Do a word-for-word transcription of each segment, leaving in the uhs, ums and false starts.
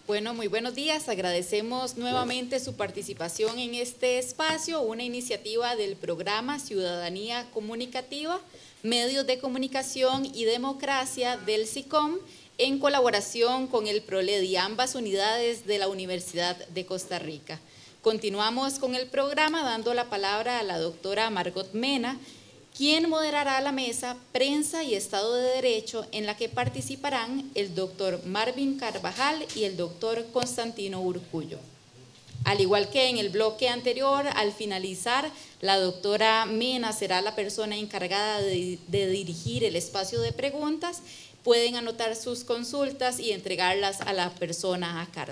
Bueno, muy buenos días. Agradecemos nuevamente su participación en este espacio, una iniciativa del programa Ciudadanía Comunicativa, Medios de Comunicación y Democracia del SICOM, en colaboración con el PROLEDI, ambas unidades de la Universidad de Costa Rica. Continuamos con el programa dando la palabra a la doctora Margot Mena, quien moderará la mesa Prensa y Estado de Derecho, en la que participarán el doctor Marvin Carvajal y el doctor Constantino Urcullo. Al igual que en el bloque anterior, al finalizar, la doctora Mena será la persona encargada de, de dirigir el espacio de preguntas. Pueden anotar sus consultas y entregarlas a la persona a cargo.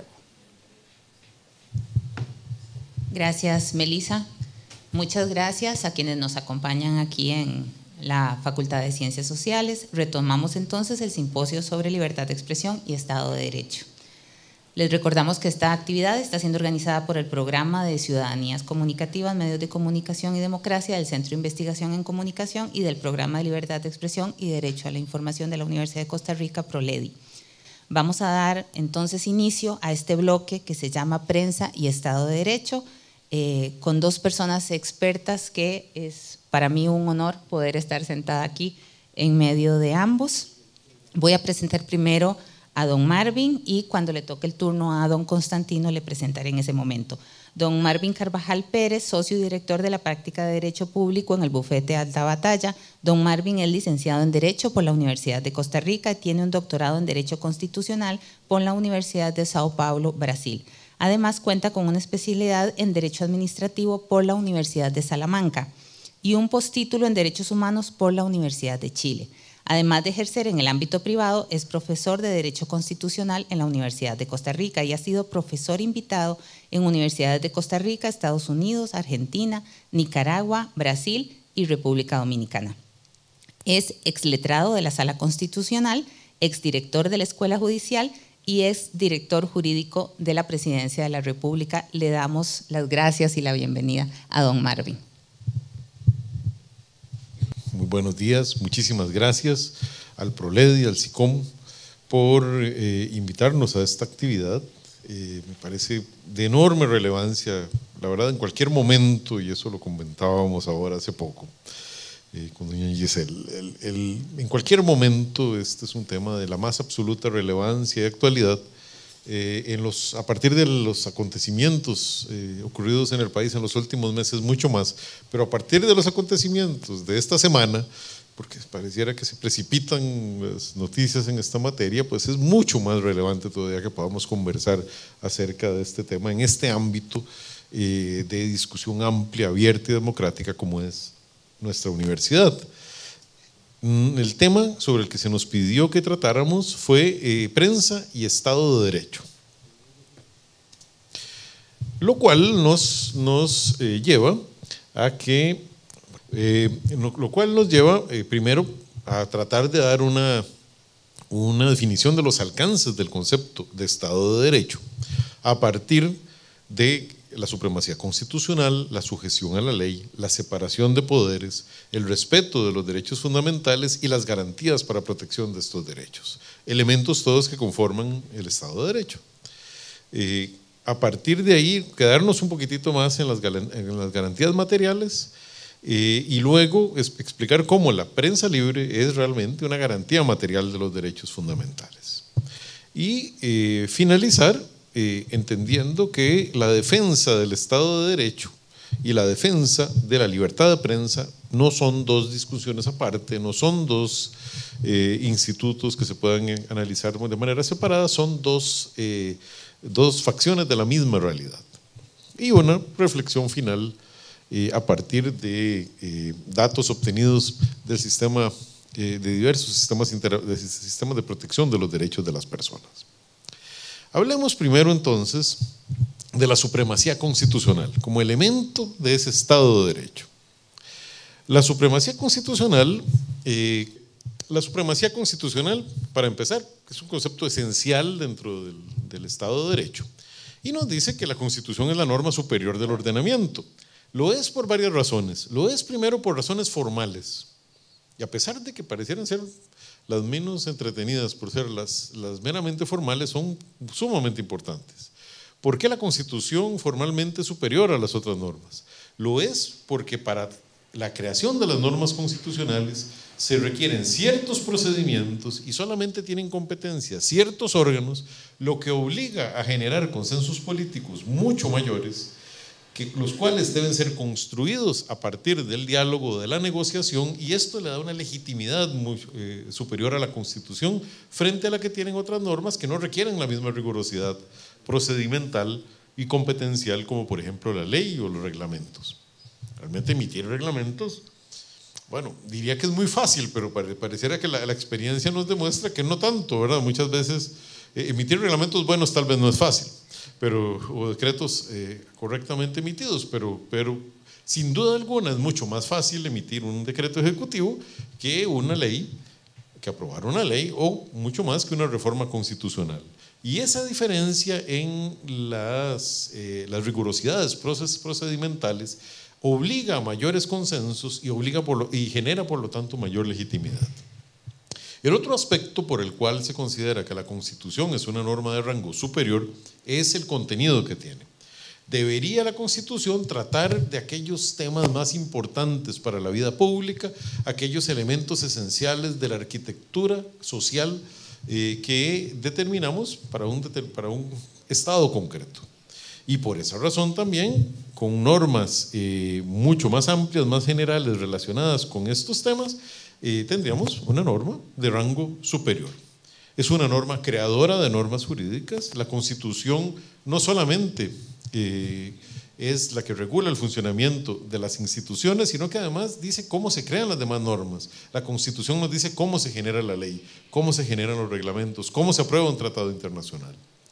Gracias, Melissa. Muchas gracias a quienes nos acompañan aquí en la Facultad de Ciencias Sociales. Retomamos entonces el simposio sobre libertad de expresión y Estado de Derecho. Les recordamos que esta actividad está siendo organizada por el Programa de Ciudadanías Comunicativas, Medios de Comunicación y Democracia del Centro de Investigación en Comunicación y del Programa de Libertad de Expresión y Derecho a la Información de la Universidad de Costa Rica, PROLEDI. Vamos a dar entonces inicio a este bloque que se llama Prensa y Estado de Derecho, Eh, con dos personas expertas que es para mí un honor poder estar sentada aquí en medio de ambos. Voy a presentar primero a don Marvin y cuando le toque el turno a don Constantino le presentaré en ese momento. Don Marvin Carvajal Pérez, socio y director de la práctica de Derecho Público en el bufete Alta Batalla. Don Marvin es licenciado en Derecho por la Universidad de Costa Rica y tiene un doctorado en Derecho Constitucional por la Universidad de Sao Paulo, Brasil. Además, cuenta con una especialidad en Derecho Administrativo por la Universidad de Salamanca y un postítulo en Derechos Humanos por la Universidad de Chile. Además de ejercer en el ámbito privado, es profesor de Derecho Constitucional en la Universidad de Costa Rica y ha sido profesor invitado en universidades de Costa Rica, Estados Unidos, Argentina, Nicaragua, Brasil y República Dominicana. Es exletrado de la Sala Constitucional, exdirector de la Escuela Judicial y es director jurídico de la Presidencia de la República. Le damos las gracias y la bienvenida a don Marvin. Muy buenos días, muchísimas gracias al PROLEDI, al SICOM, por eh, invitarnos a esta actividad. Eh, me parece de enorme relevancia, la verdad, en cualquier momento, y eso lo comentábamos ahora hace poco, Eh, con doña Giselle, el, el, en cualquier momento este es un tema de la más absoluta relevancia y actualidad eh, en los, a partir de los acontecimientos eh, ocurridos en el país en los últimos meses, mucho más, pero a partir de los acontecimientos de esta semana, porque pareciera que se precipitan las noticias en esta materia, pues es mucho más relevante todavía que podamos conversar acerca de este tema en este ámbito eh, de discusión amplia, abierta y democrática como es nuestra universidad. El tema sobre el que se nos pidió que tratáramos fue eh, prensa y Estado de Derecho, lo cual nos, nos eh, lleva a que, eh, lo, lo cual nos lleva eh, primero a tratar de dar una, una definición de los alcances del concepto de Estado de Derecho a partir de la supremacía constitucional, la sujeción a la ley, la separación de poderes, el respeto de los derechos fundamentales y las garantías para protección de estos derechos, elementos todos que conforman el Estado de Derecho. Eh, a partir de ahí, quedarnos un poquitito más en las, en las garantías materiales eh, y luego es, explicar cómo la prensa libre es realmente una garantía material de los derechos fundamentales. Y eh, finalizar Eh, entendiendo que la defensa del Estado de Derecho y la defensa de la libertad de prensa no son dos discusiones aparte, no son dos eh, institutos que se puedan analizar de manera separada, son dos, eh, dos facciones de la misma realidad. Y una reflexión final eh, a partir de eh, datos obtenidos del sistema, eh, de diversos sistemas, de sistemas de protección de los derechos de las personas. Hablemos primero entonces de la supremacía constitucional como elemento de ese Estado de Derecho. La supremacía constitucional, eh, la supremacía constitucional, para empezar, es un concepto esencial dentro del, del Estado de Derecho y nos dice que la Constitución es la norma superior del ordenamiento. Lo es por varias razones. Lo es primero por razones formales y a pesar de que parecieran ser las menos entretenidas por ser las, las meramente formales, son sumamente importantes. ¿Por qué la Constitución formalmente es superior a las otras normas? Lo es porque para la creación de las normas constitucionales se requieren ciertos procedimientos y solamente tienen competencia ciertos órganos, lo que obliga a generar consensos políticos mucho mayores, que, los cuales deben ser construidos a partir del diálogo, de la negociación, y esto le da una legitimidad muy, eh, superior a la Constitución frente a la que tienen otras normas que no requieren la misma rigurosidad procedimental y competencial como por ejemplo la ley o los reglamentos. Realmente emitir reglamentos, bueno, diría que es muy fácil, pero pareciera que la, la experiencia nos demuestra que no tanto, ¿verdad? Muchas veces eh, emitir reglamentos buenos tal vez no es fácil, pero, o decretos eh, correctamente emitidos, pero, pero sin duda alguna es mucho más fácil emitir un decreto ejecutivo que una ley, que aprobar una ley, o mucho más que una reforma constitucional. Y esa diferencia en las, eh, las rigurosidades procedimentales obliga a mayores consensos y, obliga por lo, y genera por lo tanto mayor legitimidad. El otro aspecto por el cual se considera que la Constitución es una norma de rango superior es el contenido que tiene. Debería la Constitución tratar de aquellos temas más importantes para la vida pública, aquellos elementos esenciales de la arquitectura social eh, que determinamos para un, para un estado concreto. Y por esa razón también, con normas eh, mucho más amplias, más generales relacionadas con estos temas, eh, tendríamos una norma de rango superior. Es una norma creadora de normas jurídicas. La Constitución no solamente eh, es la que regula el funcionamiento de las instituciones, sino que además dice cómo se crean las demás normas. La Constitución nos dice cómo se genera la ley, cómo se generan los reglamentos, cómo se aprueba un tratado internacional.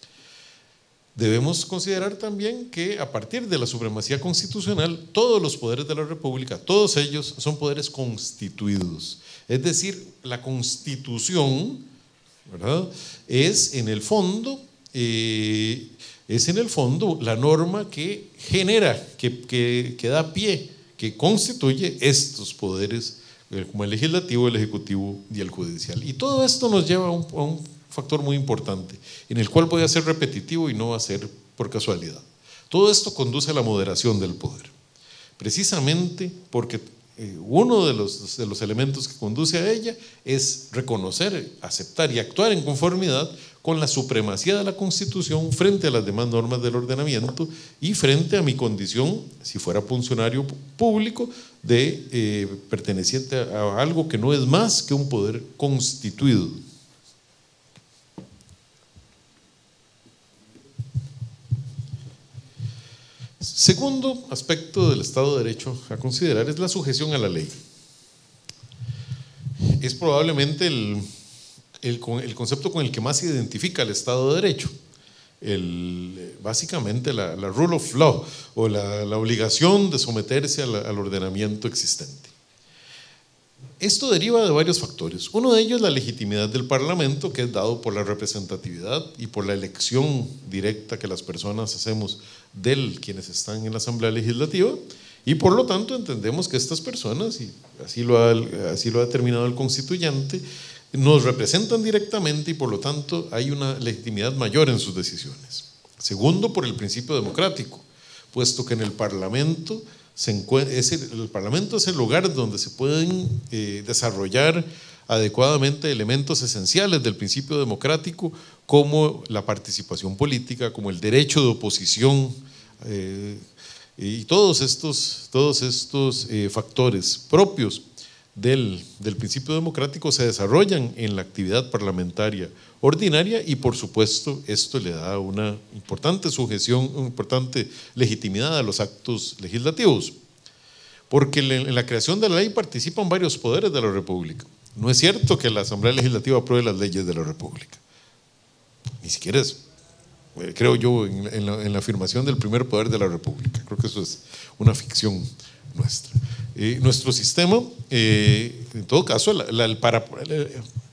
Debemos considerar también que a partir de la supremacía constitucional, todos los poderes de la República, todos ellos son poderes constituidos. Es decir, la Constitución, ¿verdad?, es en el fondo, eh, es en el fondo la norma que genera, que, que, que da pie, que constituye estos poderes, como el legislativo, el ejecutivo y el judicial. Y todo esto nos lleva a un, a un factor muy importante, en el cual voy a ser repetitivo y no va a ser por casualidad. Todo esto conduce a la moderación del poder, precisamente porque eh, uno de los, de los elementos que conduce a ella es reconocer, aceptar y actuar en conformidad con la supremacía de la Constitución frente a las demás normas del ordenamiento y frente a mi condición, si fuera funcionario público, de eh, perteneciente a algo que no es más que un poder constituido. Segundo aspecto del Estado de Derecho a considerar es la sujeción a la ley. Es probablemente el, el, el concepto con el que más se identifica el Estado de Derecho. El, básicamente la, la rule of law o la, la obligación de someterse a la, al ordenamiento existente. Esto deriva de varios factores. Uno de ellos es la legitimidad del Parlamento, que es dado por la representatividad y por la elección directa que las personas hacemos de quienes están en la Asamblea Legislativa, y por lo tanto entendemos que estas personas, y así lo ha, así lo ha determinado el constituyente, nos representan directamente y por lo tanto hay una legitimidad mayor en sus decisiones. Segundo, por el principio democrático, puesto que en el Parlamento Se es el, el Parlamento es el lugar donde se pueden eh, desarrollar adecuadamente elementos esenciales del principio democrático, como la participación política, como el derecho de oposición, eh, y todos estos, todos estos eh, factores propios del, del principio democrático se desarrollan en la actividad parlamentaria ordinaria, y por supuesto esto le da una importante sujeción, una importante legitimidad a los actos legislativos, porque en la creación de la ley participan varios poderes de la República. No es cierto que la Asamblea Legislativa apruebe las leyes de la República, ni siquiera es, creo yo, en, en, la, en la afirmación del primer poder de la República. Creo que eso es una ficción nuestra. Eh, nuestro sistema, eh, en todo caso, la, la, el para, el,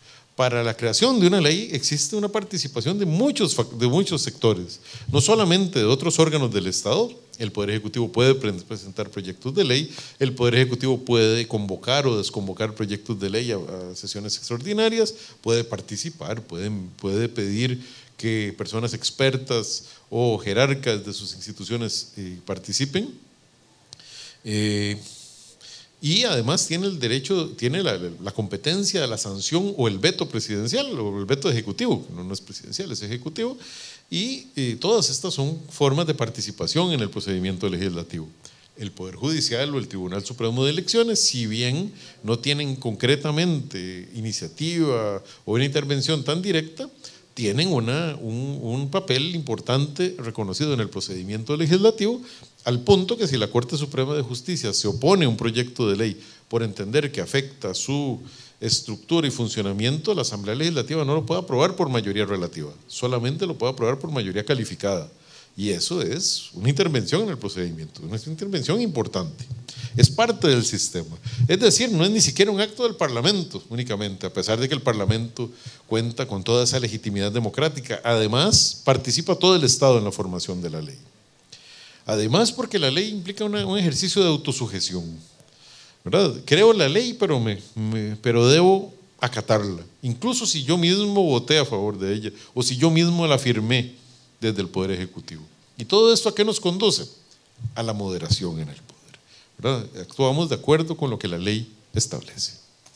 para la creación de una ley existe una participación de muchos, de muchos sectores, no solamente de otros órganos del Estado. El Poder Ejecutivo puede presentar proyectos de ley, el Poder Ejecutivo puede convocar o desconvocar proyectos de ley a, a sesiones extraordinarias, puede participar, puede, puede pedir que personas expertas o jerarcas de sus instituciones eh, participen. Eh, Y además tiene el derecho, tiene la, la competencia, la sanción o el veto presidencial o el veto ejecutivo, no, no es presidencial, es ejecutivo, y, y todas estas son formas de participación en el procedimiento legislativo. El Poder Judicial o el Tribunal Supremo de Elecciones, si bien no tienen concretamente iniciativa o una intervención tan directa, tienen una, un, un papel importante reconocido en el procedimiento legislativo, al punto que si la Corte Suprema de Justicia se opone a un proyecto de ley por entender que afecta su estructura y funcionamiento, la Asamblea Legislativa no lo puede aprobar por mayoría relativa, solamente lo puede aprobar por mayoría calificada. Y eso es una intervención en el procedimiento, una intervención importante. Es parte del sistema. Es decir, no es ni siquiera un acto del Parlamento únicamente, a pesar de que el Parlamento cuenta con toda esa legitimidad democrática. Además, participa todo el Estado en la formación de la ley. Además, porque la ley implica una, un ejercicio de autosujeción, ¿verdad? Creo la ley, pero, me, me, pero debo acatarla, incluso si yo mismo voté a favor de ella o si yo mismo la firmé desde el Poder Ejecutivo. ¿Y todo esto a qué nos conduce? A la moderación en el poder, ¿verdad? Actuamos de acuerdo con lo que la ley establece.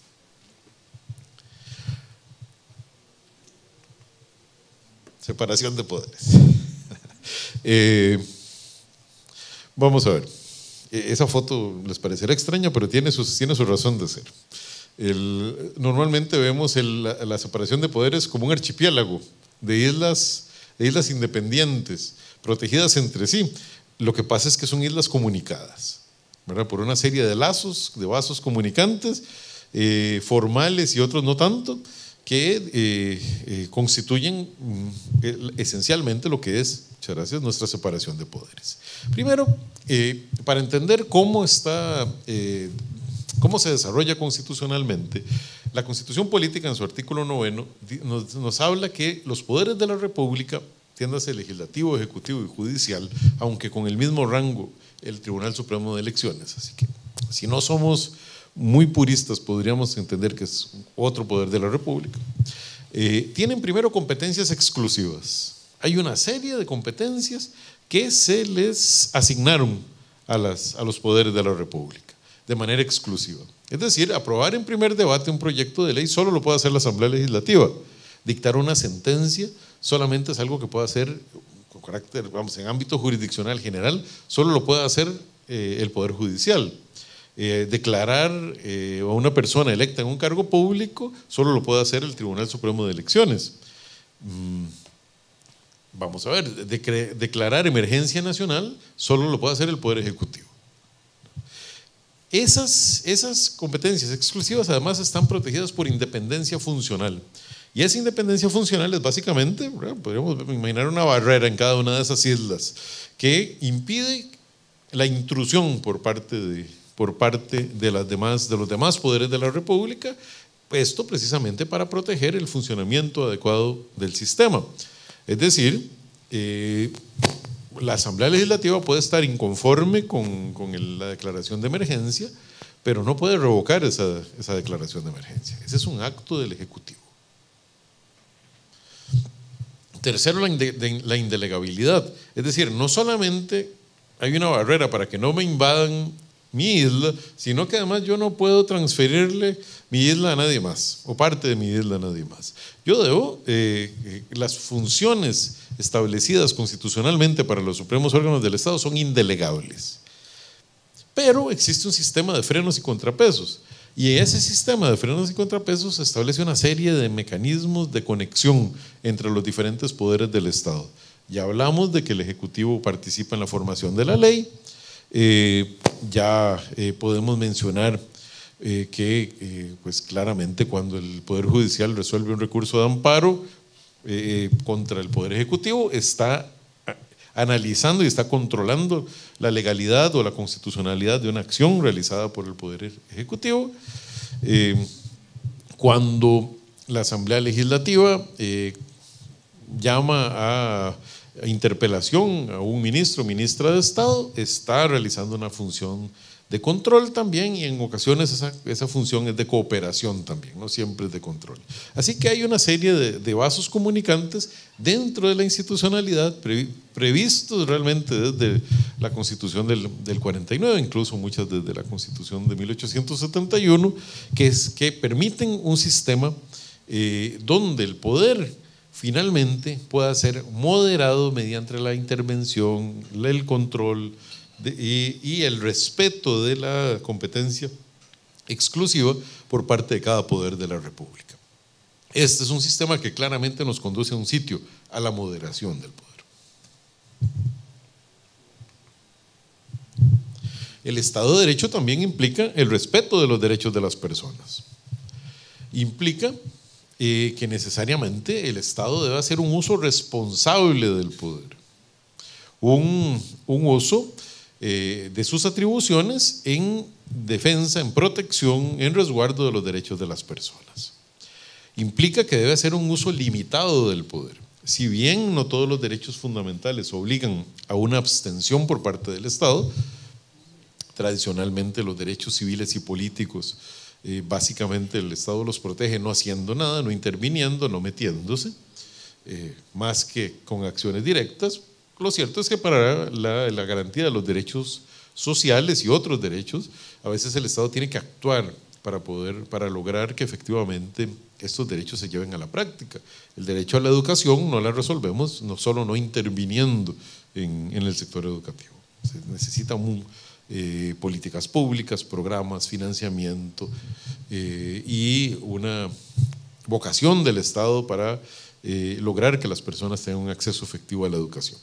Separación de poderes. eh, Vamos a ver, esa foto les parecerá extraña, pero tiene su, tiene su razón de ser. El, normalmente vemos el, la, la separación de poderes como un archipiélago de islas, de islas independientes, protegidas entre sí. Lo que pasa es que son islas comunicadas, ¿verdad? Por una serie de lazos, de vasos comunicantes, eh, formales y otros no tanto, que eh, eh, constituyen eh, esencialmente lo que es, muchas gracias, nuestra separación de poderes. Primero, eh, para entender cómo está, eh, cómo se desarrolla constitucionalmente, la Constitución Política en su artículo noveno nos, nos habla que los poderes de la República, entiéndase legislativo, ejecutivo y judicial, aunque con el mismo rango el Tribunal Supremo de Elecciones, así que si no somos muy puristas podríamos entender que es otro poder de la República, eh, tienen primero competencias exclusivas. Hay una serie de competencias que se les asignaron a, las, a los poderes de la República de manera exclusiva. Es decir, aprobar en primer debate un proyecto de ley solo lo puede hacer la Asamblea Legislativa. Dictar una sentencia solamente es algo que puede hacer con carácter, vamos, en ámbito jurisdiccional general, solo lo puede hacer eh, el Poder Judicial. Eh, declarar eh, a una persona electa en un cargo público solo lo puede hacer el Tribunal Supremo de Elecciones. Mm, vamos a ver, de, declarar emergencia nacional solo lo puede hacer el Poder Ejecutivo. Esas, esas competencias exclusivas además están protegidas por independencia funcional. Y esa independencia funcional es básicamente, ¿verdad? Podríamos imaginar una barrera en cada una de esas islas que impide la intrusión por parte de por parte de, las demás, de los demás poderes de la República, esto precisamente para proteger el funcionamiento adecuado del sistema. Es decir, eh, la Asamblea Legislativa puede estar inconforme con, con el, la declaración de emergencia, pero no puede revocar esa, esa declaración de emergencia. Ese es un acto del Ejecutivo. Tercero, la, inde, de, la indelegabilidad. Es decir, no solamente hay una barrera para que no me invadan mi isla, sino que además yo no puedo transferirle mi isla a nadie más o parte de mi isla a nadie más. Yo debo, eh, eh, las funciones establecidas constitucionalmente para los supremos órganos del Estado son indelegables, pero existe un sistema de frenos y contrapesos y ese sistema de frenos y contrapesos establece una serie de mecanismos de conexión entre los diferentes poderes del Estado. Ya hablamos de que el Ejecutivo participa en la formación de la ley. Eh, ya eh, podemos mencionar eh, que eh, pues claramente cuando el Poder Judicial resuelve un recurso de amparo eh, contra el Poder Ejecutivo está analizando y está controlando la legalidad o la constitucionalidad de una acción realizada por el Poder Ejecutivo. Eh, cuando la Asamblea Legislativa eh, llama a interpelación a un ministro o ministra de Estado, está realizando una función de control también, y en ocasiones esa, esa función es de cooperación también, no siempre es de control. Así que hay una serie de, de vasos comunicantes dentro de la institucionalidad pre, previstos realmente desde la Constitución del, del cuarenta y nueve, incluso muchas desde la Constitución de mil ochocientos setenta y uno, que, es, que permiten un sistema eh, donde el poder finalmente pueda ser moderado mediante la intervención, el control de, y, y el respeto de la competencia exclusiva por parte de cada poder de la República. Este es un sistema que claramente nos conduce a un sitio, a la moderación del poder. El Estado de Derecho también implica el respeto de los derechos de las personas. Implica Eh, que necesariamente el Estado debe hacer un uso responsable del poder, un, un uso eh, de sus atribuciones en defensa, en protección, en resguardo de los derechos de las personas. Implica que debe hacer un uso limitado del poder. Si bien no todos los derechos fundamentales obligan a una abstención por parte del Estado, tradicionalmente los derechos civiles y políticos Eh, básicamente el Estado los protege no haciendo nada, no interviniendo, no metiéndose, eh, más que con acciones directas. Lo cierto es que para la, la garantía de los derechos sociales y otros derechos, a veces el Estado tiene que actuar para poder, para lograr que efectivamente estos derechos se lleven a la práctica. El derecho a la educación no la resolvemos no solo no interviniendo en, en el sector educativo. Se necesita un Eh, políticas públicas, programas, financiamiento eh, y una vocación del Estado para eh, lograr que las personas tengan un acceso efectivo a la educación.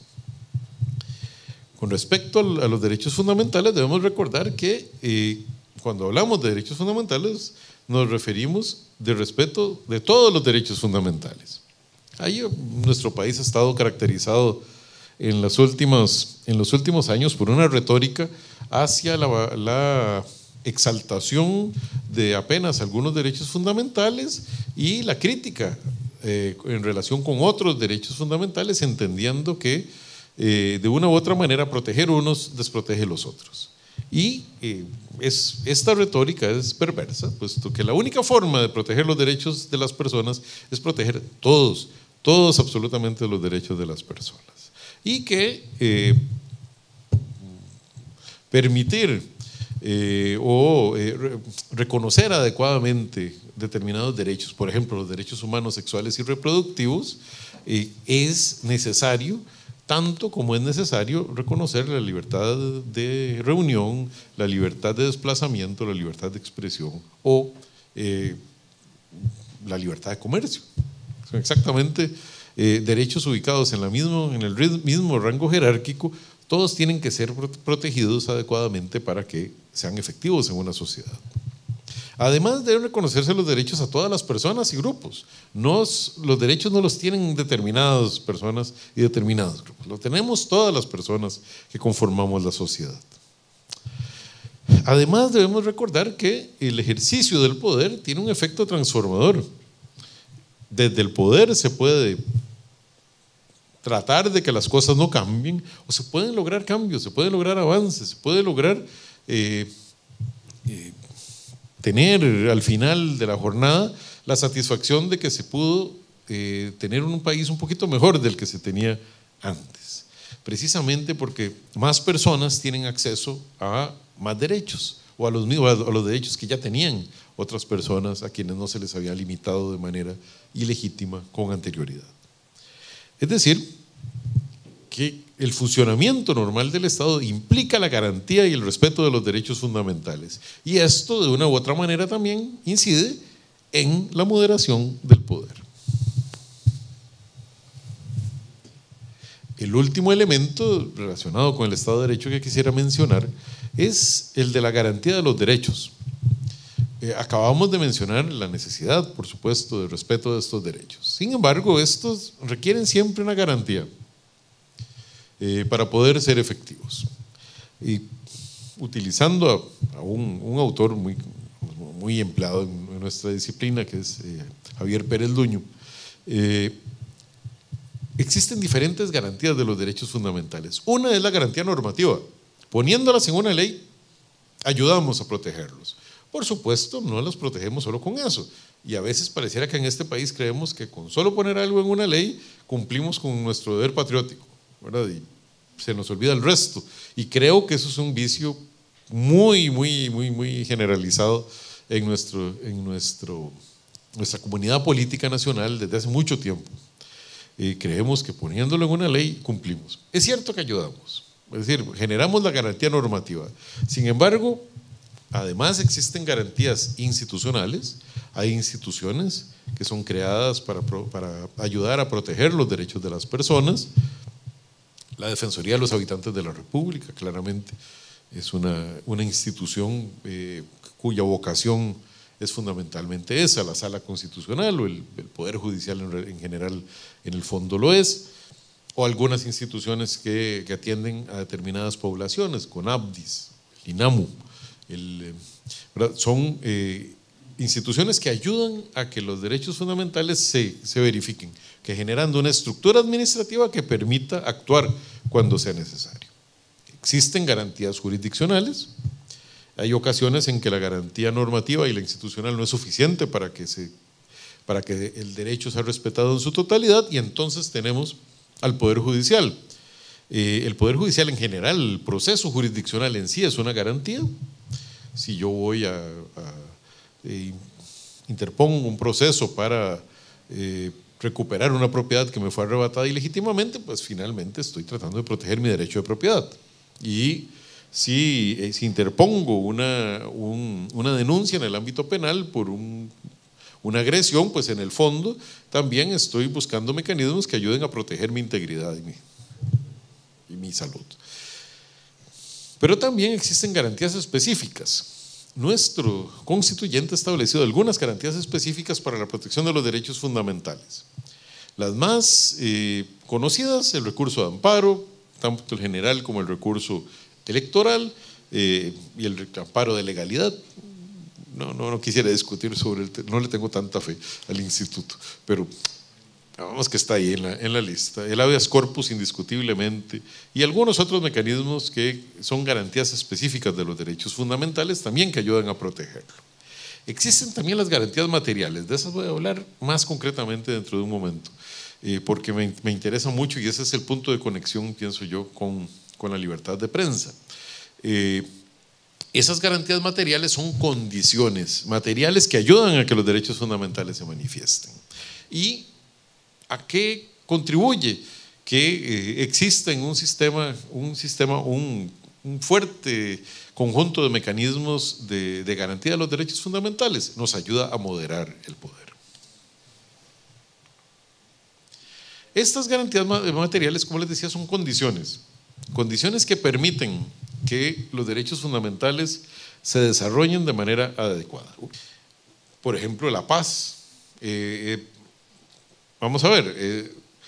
Con respecto a los derechos fundamentales, debemos recordar que eh, cuando hablamos de derechos fundamentales nos referimos de respeto de todos los derechos fundamentales. Ahí nuestro país ha estado caracterizado en, las últimas, en los últimos años por una retórica hacia la, la exaltación de apenas algunos derechos fundamentales y la crítica eh, en relación con otros derechos fundamentales, entendiendo que eh, de una u otra manera proteger unos desprotege los otros. Y eh, es, esta retórica es perversa, puesto que la única forma de proteger los derechos de las personas es proteger todos, todos absolutamente los derechos de las personas. Y que eh, permitir eh, o eh, re, reconocer adecuadamente determinados derechos, por ejemplo los derechos humanos sexuales y reproductivos, eh, es necesario, tanto como es necesario reconocer la libertad de reunión, la libertad de desplazamiento, la libertad de expresión o eh, la libertad de comercio. Son exactamente eh, derechos ubicados en, la mismo, en el mismo rango jerárquico. Todos tienen que ser protegidos adecuadamente para que sean efectivos en una sociedad. Además, deben reconocerse los derechos a todas las personas y grupos. Nos, los derechos no los tienen determinadas personas y determinados grupos. Lo tenemos todas las personas que conformamos la sociedad. Además, debemos recordar que el ejercicio del poder tiene un efecto transformador. Desde el poder se puede tratar de que las cosas no cambien, o se pueden lograr cambios, se pueden lograr avances, se puede lograr eh, eh, tener al final de la jornada la satisfacción de que se pudo eh, tener un país un poquito mejor del que se tenía antes, precisamente porque más personas tienen acceso a más derechos o a los, a los derechos que ya tenían otras personas a quienes no se les había limitado de manera ilegítima con anterioridad. Es decir, que el funcionamiento normal del Estado implica la garantía y el respeto de los derechos fundamentales. Y esto, de una u otra manera, también incide en la moderación del poder. El último elemento relacionado con el Estado de Derecho que quisiera mencionar es el de la garantía de los derechos. Eh, acabamos de mencionar la necesidad, por supuesto, de respeto de estos derechos. Sin embargo, estos requieren siempre una garantía eh, para poder ser efectivos. Y utilizando a, a un, un autor muy, muy empleado en, en nuestra disciplina, que es eh, Javier Pérez Luño, eh, existen diferentes garantías de los derechos fundamentales. Una es la garantía normativa. Poniéndolas en una ley, ayudamos a protegerlos. Por supuesto, no los protegemos solo con eso. Y a veces pareciera que en este país creemos que con solo poner algo en una ley cumplimos con nuestro deber patriótico, ¿verdad? Y se nos olvida el resto. Y creo que eso es un vicio muy, muy, muy, muy generalizado en, nuestro, en nuestro, nuestra comunidad política nacional desde hace mucho tiempo. Eh, creemos que poniéndolo en una ley cumplimos. Es cierto que ayudamos, es decir, generamos la garantía normativa. Sin embargo, además existen garantías institucionales. Hay instituciones que son creadas para, para ayudar a proteger los derechos de las personas. La Defensoría de los Habitantes de la República, claramente, es una, una institución eh, cuya vocación es fundamentalmente esa. La Sala Constitucional o el, el Poder Judicial en, en general en el fondo lo es, o algunas instituciones que, que atienden a determinadas poblaciones, CONAPDIS, el INAMU, el, ¿verdad? Son eh, instituciones que ayudan a que los derechos fundamentales se, se verifiquen, que generando una estructura administrativa que permita actuar cuando sea necesario. Existen garantías jurisdiccionales. Hay ocasiones en que la garantía normativa y la institucional no es suficiente para que, se, para que el derecho sea respetado en su totalidad, y entonces tenemos al Poder Judicial. Eh, el Poder Judicial en general, el proceso jurisdiccional en sí es una garantía. Si yo voy a, a eh, interpongo un proceso para eh, recuperar una propiedad que me fue arrebatada ilegítimamente, pues finalmente estoy tratando de proteger mi derecho de propiedad. Y si, eh, si interpongo una, un, una denuncia en el ámbito penal por un, una agresión, pues en el fondo también estoy buscando mecanismos que ayuden a proteger mi integridad y mi, y mi salud. Pero también existen garantías específicas. Nuestro constituyente ha establecido algunas garantías específicas para la protección de los derechos fundamentales. Las más eh, conocidas, el recurso de amparo, tanto el general como el recurso electoral, eh, y el amparo de legalidad. No, no, no quisiera discutir sobre el tema, no le tengo tanta fe al instituto, pero vamos que está ahí en la, en la lista. El habeas corpus indiscutiblemente, y algunos otros mecanismos que son garantías específicas de los derechos fundamentales también que ayudan a protegerlo. Existen también las garantías materiales, de esas voy a hablar más concretamente dentro de un momento, eh, porque me, me interesa mucho, y ese es el punto de conexión, pienso yo, con, con la libertad de prensa. Eh, esas garantías materiales son condiciones materiales que ayudan a que los derechos fundamentales se manifiesten. ¿Y a qué contribuye? Que eh, exista en un sistema, un, sistema un, un fuerte conjunto de mecanismos de, de garantía de los derechos fundamentales. Nos ayuda a moderar el poder. Estas garantías materiales, como les decía, son condiciones, condiciones que permiten que los derechos fundamentales se desarrollen de manera adecuada. Por ejemplo, la paz. Eh, eh, vamos a ver, eh,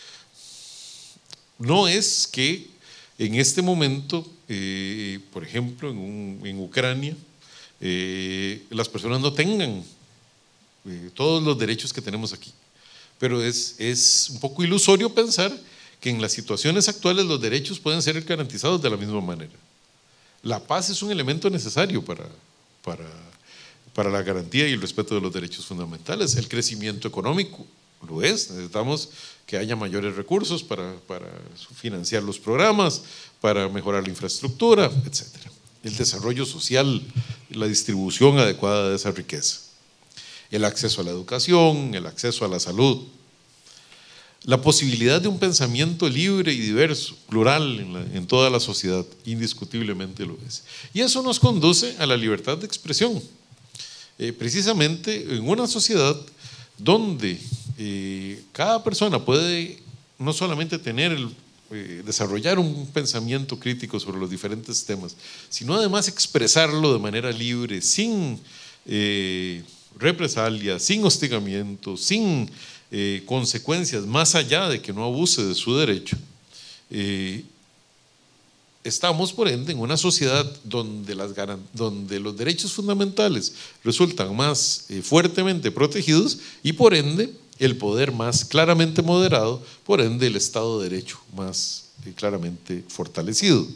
no es que en este momento, eh, por ejemplo, en, un, en Ucrania, eh, las personas no tengan eh, todos los derechos que tenemos aquí. Pero es, es un poco ilusorio pensar que en las situaciones actuales los derechos pueden ser garantizados de la misma manera. La paz es un elemento necesario para, para, para la garantía y el respeto de los derechos fundamentales. El crecimiento económico lo es. Necesitamos que haya mayores recursos para, para financiar los programas, para mejorar la infraestructura, etcétera. El desarrollo social, la distribución adecuada de esa riqueza. El acceso a la educación, el acceso a la salud, la posibilidad de un pensamiento libre y diverso, plural en, la, en toda la sociedad, indiscutiblemente lo es. Y eso nos conduce a la libertad de expresión. Eh, precisamente en una sociedad donde eh, cada persona puede no solamente tener el, eh, desarrollar un pensamiento crítico sobre los diferentes temas, sino además expresarlo de manera libre, sin eh, represalia, sin hostigamiento, sin eh, consecuencias, más allá de que no abuse de su derecho. Eh, estamos, por ende, en una sociedad donde, las, donde los derechos fundamentales resultan más eh, fuertemente protegidos y, por ende, el poder más claramente moderado, por ende, el Estado de Derecho más eh, claramente fortalecido.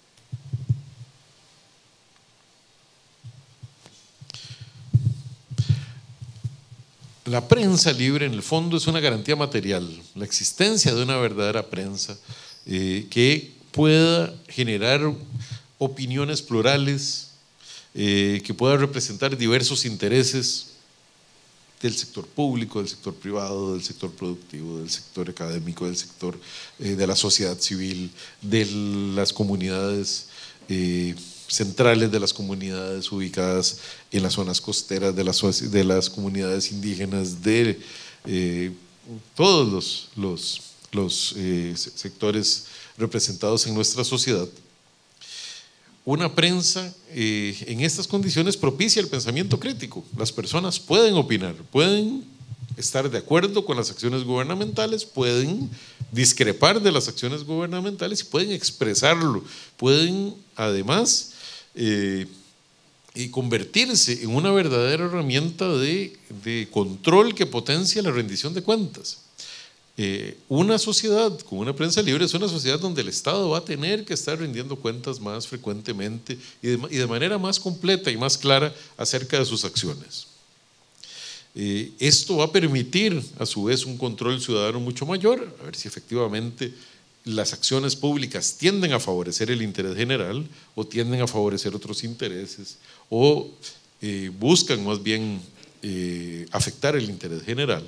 La prensa libre, en el fondo, es una garantía material, la existencia de una verdadera prensa eh, que pueda generar opiniones plurales, eh, que pueda representar diversos intereses del sector público, del sector privado, del sector productivo, del sector académico, del sector eh, de la sociedad civil, de las comunidades eh, centrales, de las comunidades ubicadas en las zonas costeras, de las, de las comunidades indígenas, de eh, todos los, los, los eh, sectores representados en nuestra sociedad. Una prensa eh, en estas condiciones propicia el pensamiento crítico. Las personas pueden opinar, pueden estar de acuerdo con las acciones gubernamentales, pueden discrepar de las acciones gubernamentales y pueden expresarlo, pueden además eh, y convertirse en una verdadera herramienta de, de control que potencia la rendición de cuentas. Eh, una sociedad con una prensa libre es una sociedad donde el Estado va a tener que estar rindiendo cuentas más frecuentemente y de, y de manera más completa y más clara acerca de sus acciones. Eh, esto va a permitir a su vez un control ciudadano mucho mayor, a ver si efectivamente las acciones públicas tienden a favorecer el interés general o tienden a favorecer otros intereses o eh, buscan más bien eh, afectar el interés general.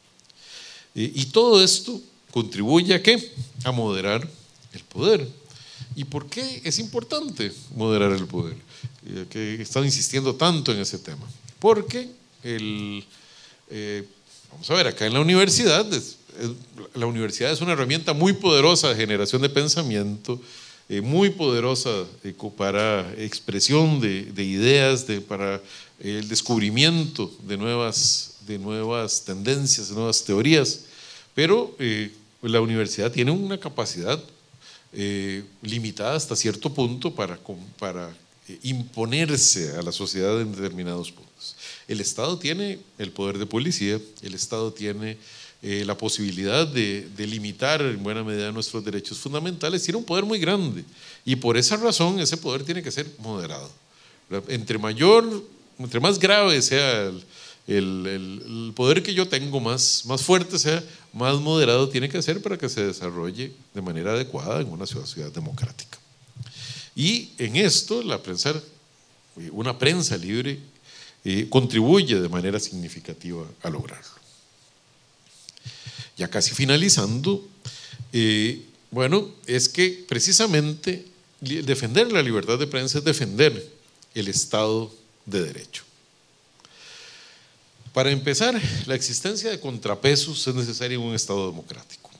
Eh, y todo esto contribuye a ¿qué? A moderar el poder. ¿Y por qué es importante moderar el poder? Eh, que he estado insistiendo tanto en ese tema. Porque el, eh, vamos a ver, acá en la universidad es, la universidad es una herramienta muy poderosa de generación de pensamiento, eh, muy poderosa eh, para expresión de, de ideas, de, para el descubrimiento de nuevas, de nuevas tendencias, de nuevas teorías, pero eh, la universidad tiene una capacidad eh, limitada hasta cierto punto para, para eh, imponerse a la sociedad en determinados puntos. El Estado tiene el poder de policía, el Estado tiene Eh, la posibilidad de, de limitar en buena medida nuestros derechos fundamentales, tiene un poder muy grande y por esa razón ese poder tiene que ser moderado. Entre mayor, entre más grave sea el, el, el poder que yo tengo, más, más fuerte sea, más moderado tiene que ser para que se desarrolle de manera adecuada en una sociedad democrática. Y en esto la prensa, una prensa libre eh, contribuye de manera significativa a lograrlo. Ya casi finalizando, eh, bueno, es que precisamente defender la libertad de prensa es defender el Estado de Derecho. Para empezar, la existencia de contrapesos es necesaria en un Estado democrático.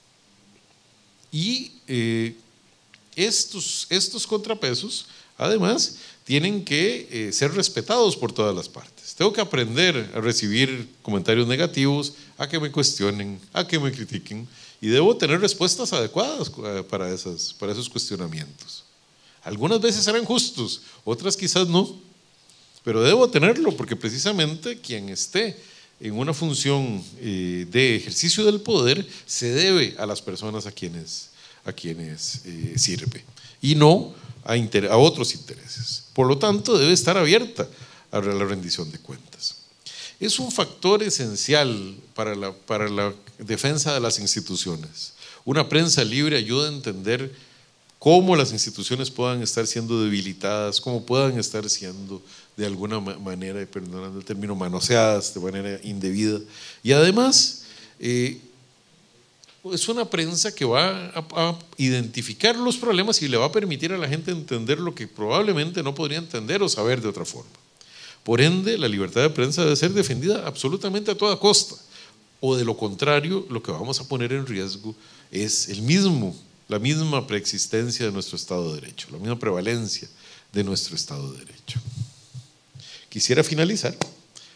Y eh, estos, estos contrapesos, además, tienen que eh, ser respetados por todas las partes. Tengo que aprender a recibir comentarios negativos, a que me cuestionen, a que me critiquen, y debo tener respuestas adecuadas para, esas, para esos cuestionamientos. Algunas veces serán justos, otras quizás no, pero debo tenerlo porque precisamente quien esté en una función eh, de ejercicio del poder se debe a las personas a quienes, a quienes eh, sirve y no a, inter, a otros intereses. Por lo tanto, debe estar abierta a la rendición de cuentas. Es un factor esencial para la, para la defensa de las instituciones. Una prensa libre ayuda a entender cómo las instituciones puedan estar siendo debilitadas, cómo puedan estar siendo de alguna manera, perdonando el término, manoseadas de manera indebida. Y además, eh, es una prensa que va a, a identificar los problemas y le va a permitir a la gente entender lo que probablemente no podría entender o saber de otra forma. Por ende, la libertad de prensa debe ser defendida absolutamente a toda costa, o de lo contrario, lo que vamos a poner en riesgo es el mismo, la misma preexistencia de nuestro Estado de Derecho, la misma prevalencia de nuestro Estado de Derecho. Quisiera finalizar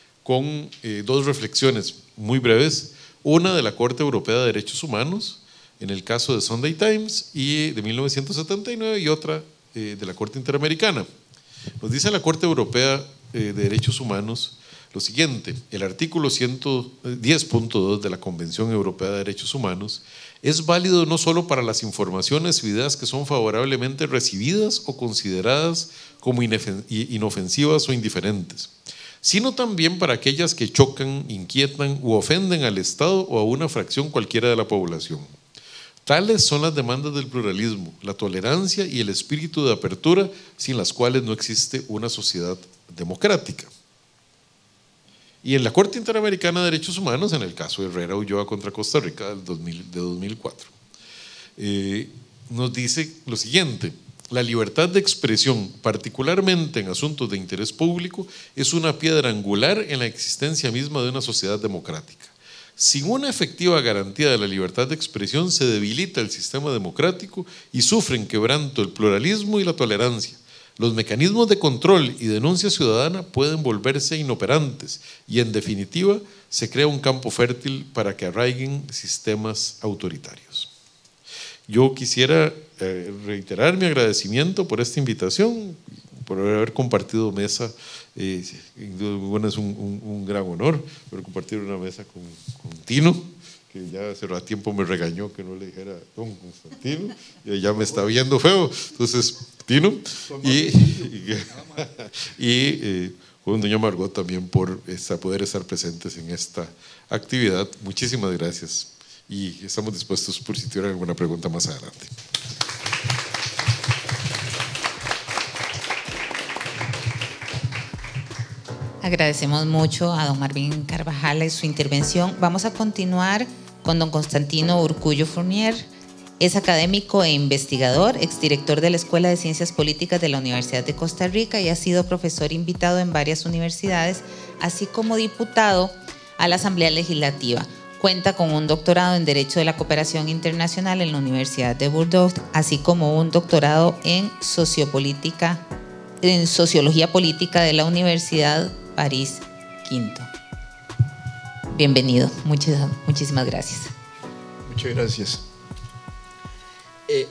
con eh, dos reflexiones muy breves, una de la Corte Europea de Derechos Humanos, en el caso de Sunday Times y de mil novecientos setenta y nueve, y otra eh, de la Corte Interamericana. Nos dice la Corte Europea eh, de Derechos Humanos lo siguiente: el artículo ciento diez punto dos de la Convención Europea de Derechos Humanos es válido no solo para las informaciones o ideas que son favorablemente recibidas o consideradas como inofensivas o indiferentes, sino también para aquellas que chocan, inquietan u ofenden al Estado o a una fracción cualquiera de la población. Tales son las demandas del pluralismo, la tolerancia y el espíritu de apertura, sin las cuales no existe una sociedad democrática. Y en la Corte Interamericana de Derechos Humanos, en el caso de Herrera Ulloa contra Costa Rica del dos mil, de dos mil cuatro, eh, nos dice lo siguiente: la libertad de expresión, particularmente en asuntos de interés público, es una piedra angular en la existencia misma de una sociedad democrática. Sin una efectiva garantía de la libertad de expresión se debilita el sistema democrático y sufren quebranto el pluralismo y la tolerancia. Los mecanismos de control y denuncia ciudadana pueden volverse inoperantes y, en definitiva, se crea un campo fértil para que arraiguen sistemas autoritarios. Yo quisiera eh, reiterar mi agradecimiento por esta invitación, por haber compartido mesa. Eh, bueno, es un, un, un gran honor poder compartir una mesa con, con Tino, que ya hace tiempo me regañó que no le dijera don Constantino, y ya me está viendo feo. Entonces, Tino, y, y, y eh, con doña Margot también por esta, poder estar presentes en esta actividad. Muchísimas gracias, y estamos dispuestos por si tuvieran alguna pregunta más adelante. Agradecemos mucho a don Marvin Carvajal y su intervención. Vamos a continuar con don Constantino Urcullo Fournier. Es académico e investigador, exdirector de la Escuela de Ciencias Políticas de la Universidad de Costa Rica y ha sido profesor invitado en varias universidades, así como diputado a la Asamblea Legislativa. Cuenta con un doctorado en Derecho de la Cooperación Internacional en la Universidad de Bordeaux, así como un doctorado en Sociopolítica, en Sociología Política de la Universidad París Quinto. Bienvenido, muchas, muchísimas gracias. Muchas gracias. Eh,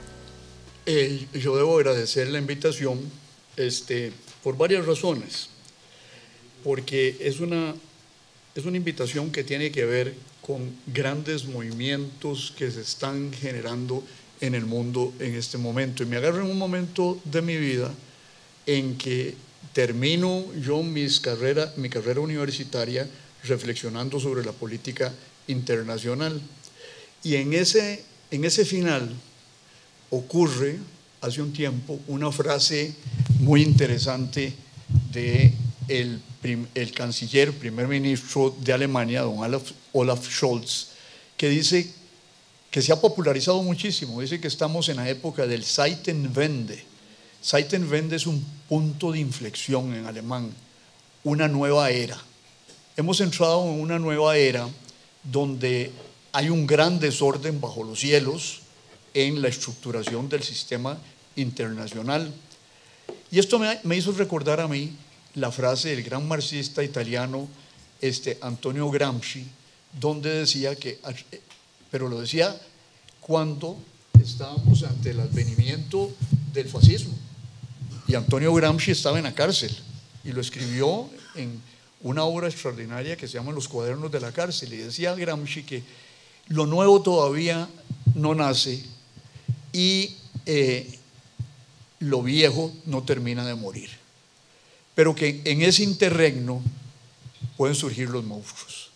eh, yo debo agradecer la invitación este, por varias razones, porque es una, es una invitación que tiene que ver con grandes movimientos que se están generando en el mundo en este momento, y me agarro en un momento de mi vida en que termino yo mis carrera, mi carrera universitaria reflexionando sobre la política internacional, y en ese, en ese final ocurre hace un tiempo una frase muy interesante de el, prim, el canciller, primer ministro de Alemania, don Olaf, Olaf Scholz, que dice que se ha popularizado muchísimo. Dice que estamos en la época del Zeitenwende. Zeitenwende es un punto de inflexión en alemán, una nueva era. Hemos entrado en una nueva era donde hay un gran desorden bajo los cielos en la estructuración del sistema internacional. Y esto me, me hizo recordar a mí la frase del gran marxista italiano este, Antonio Gramsci, donde decía que, pero lo decía cuando estábamos ante el advenimiento del fascismo. Y Antonio Gramsci estaba en la cárcel y lo escribió en una obra extraordinaria que se llama Los cuadernos de la cárcel. Y decía Gramsci que lo nuevo todavía no nace y eh, lo viejo no termina de morir, pero que en ese interregno pueden surgir los monstruos.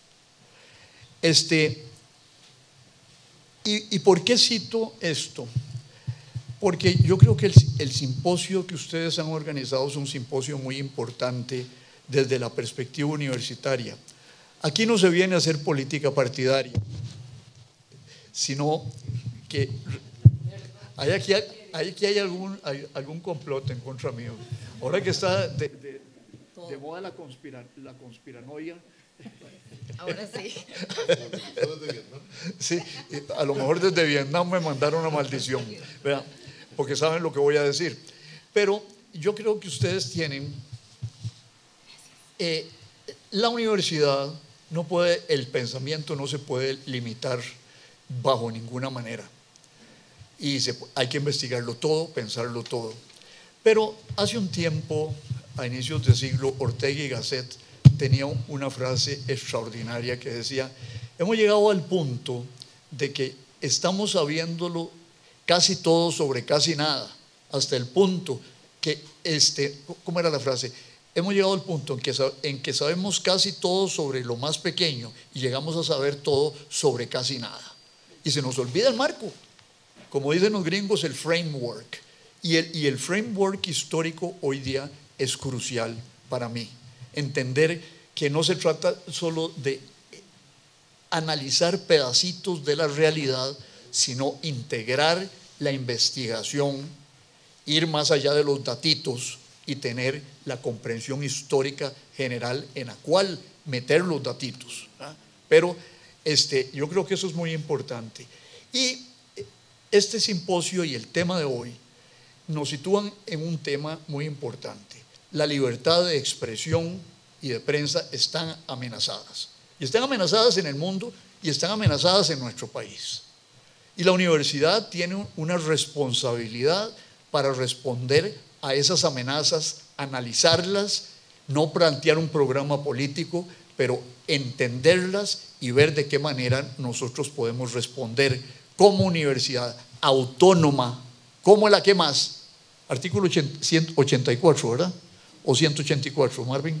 Este, y, ¿Y por qué cito esto? Porque yo creo que el, el simposio que ustedes han organizado es un simposio muy importante desde la perspectiva universitaria. Aquí no se viene a hacer política partidaria, sino que hay aquí, hay, aquí hay, algún, hay algún complot en contra mío. Ahora que está de, de, de moda la, conspira, la conspiranoia. Ahora sí. Sí, a lo mejor desde Vietnam me mandaron una maldición, ¿verdad? Porque saben lo que voy a decir. Pero yo creo que ustedes tienen, eh, la universidad no puede, el pensamiento no se puede limitar bajo ninguna manera. Y se, hay que investigarlo todo, pensarlo todo. Pero hace un tiempo, a inicios de siglo, Ortega y Gasset tenía una frase extraordinaria que decía: hemos llegado al punto de que estamos sabiéndolo casi todo sobre casi nada, hasta el punto que, este, ¿cómo era la frase? Hemos llegado al punto en que, en que sabemos casi todo sobre lo más pequeño y llegamos a saber todo sobre casi nada. Y se nos olvida el marco, como dicen los gringos, el framework. Y el, y el framework histórico hoy día es crucial para mí. Entender que no se trata solo de analizar pedacitos de la realidad, sino integrar la investigación, ir más allá de los datitos y tener la comprensión histórica general en la cual meter los datitos, ¿verdad? Pero este, yo creo que eso es muy importante. Y este simposio y el tema de hoy nos sitúan en un tema muy importante. La libertad de expresión y de prensa están amenazadas. Y están amenazadas en el mundo y están amenazadas en nuestro país. Y la universidad tiene una responsabilidad para responder a esas amenazas, analizarlas, no plantear un programa político, pero entenderlas y ver de qué manera nosotros podemos responder como universidad autónoma, como la que más. Artículo ciento ochenta y cuatro, ¿verdad? O ciento ochenta y cuatro, Marvin.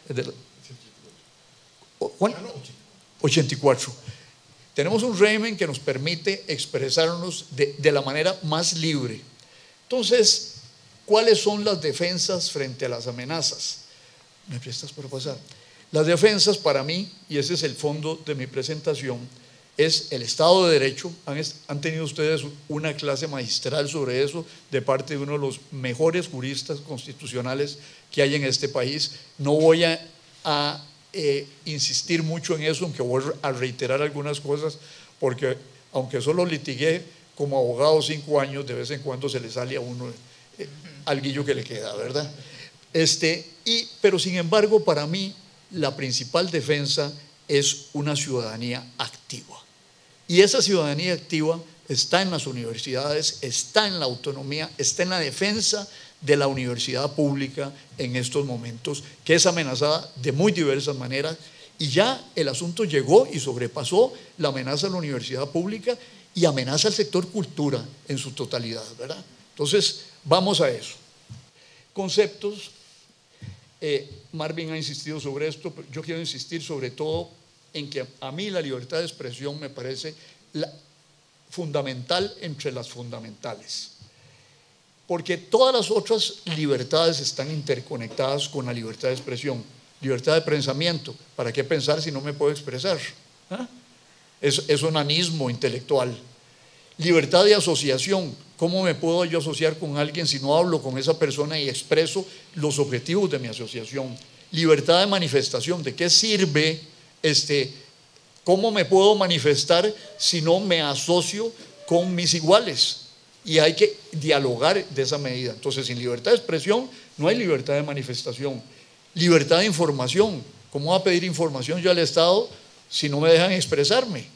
¿Cuál? ochenta y cuatro. Tenemos un régimen que nos permite expresarnos de, de la manera más libre. Entonces, ¿cuáles son las defensas frente a las amenazas? ¿Me prestas para pasar? Las defensas para mí, y ese es el fondo de mi presentación, es el Estado de Derecho. Han, han tenido ustedes una clase magistral sobre eso de parte de uno de los mejores juristas constitucionales que hay en este país. No voy a, a eh, insistir mucho en eso, aunque voy a reiterar algunas cosas, porque aunque solo litigué como abogado cinco años, de vez en cuando se le sale a uno eh, alguillo que le queda, ¿verdad? Este, y, pero sin embargo, para mí, la principal defensa es una ciudadanía activa. Y esa ciudadanía activa está en las universidades, está en la autonomía, está en la defensa de la universidad pública en estos momentos, que es amenazada de muy diversas maneras, y ya el asunto llegó y sobrepasó la amenaza a la universidad pública y amenaza al sector cultura en su totalidad, ¿verdad? Entonces, vamos a eso. Conceptos, eh, Marvin ha insistido sobre esto, pero yo quiero insistir sobre todo en que a mí la libertad de expresión me parece la, fundamental entre las fundamentales, porque todas las otras libertades están interconectadas con la libertad de expresión. Libertad de pensamiento, ¿para qué pensar si no me puedo expresar? ¿Ah? Es, es un anismo intelectual. Libertad de asociación, ¿cómo me puedo yo asociar con alguien si no hablo con esa persona y expreso los objetivos de mi asociación? Libertad de manifestación, ¿de qué sirve este, cómo me puedo manifestar si no me asocio con mis iguales? Y hay que dialogar de esa medida. Entonces, sin libertad de expresión no hay libertad de manifestación. Libertad de información, ¿cómo voy a pedir información yo al Estado si no me dejan expresarme?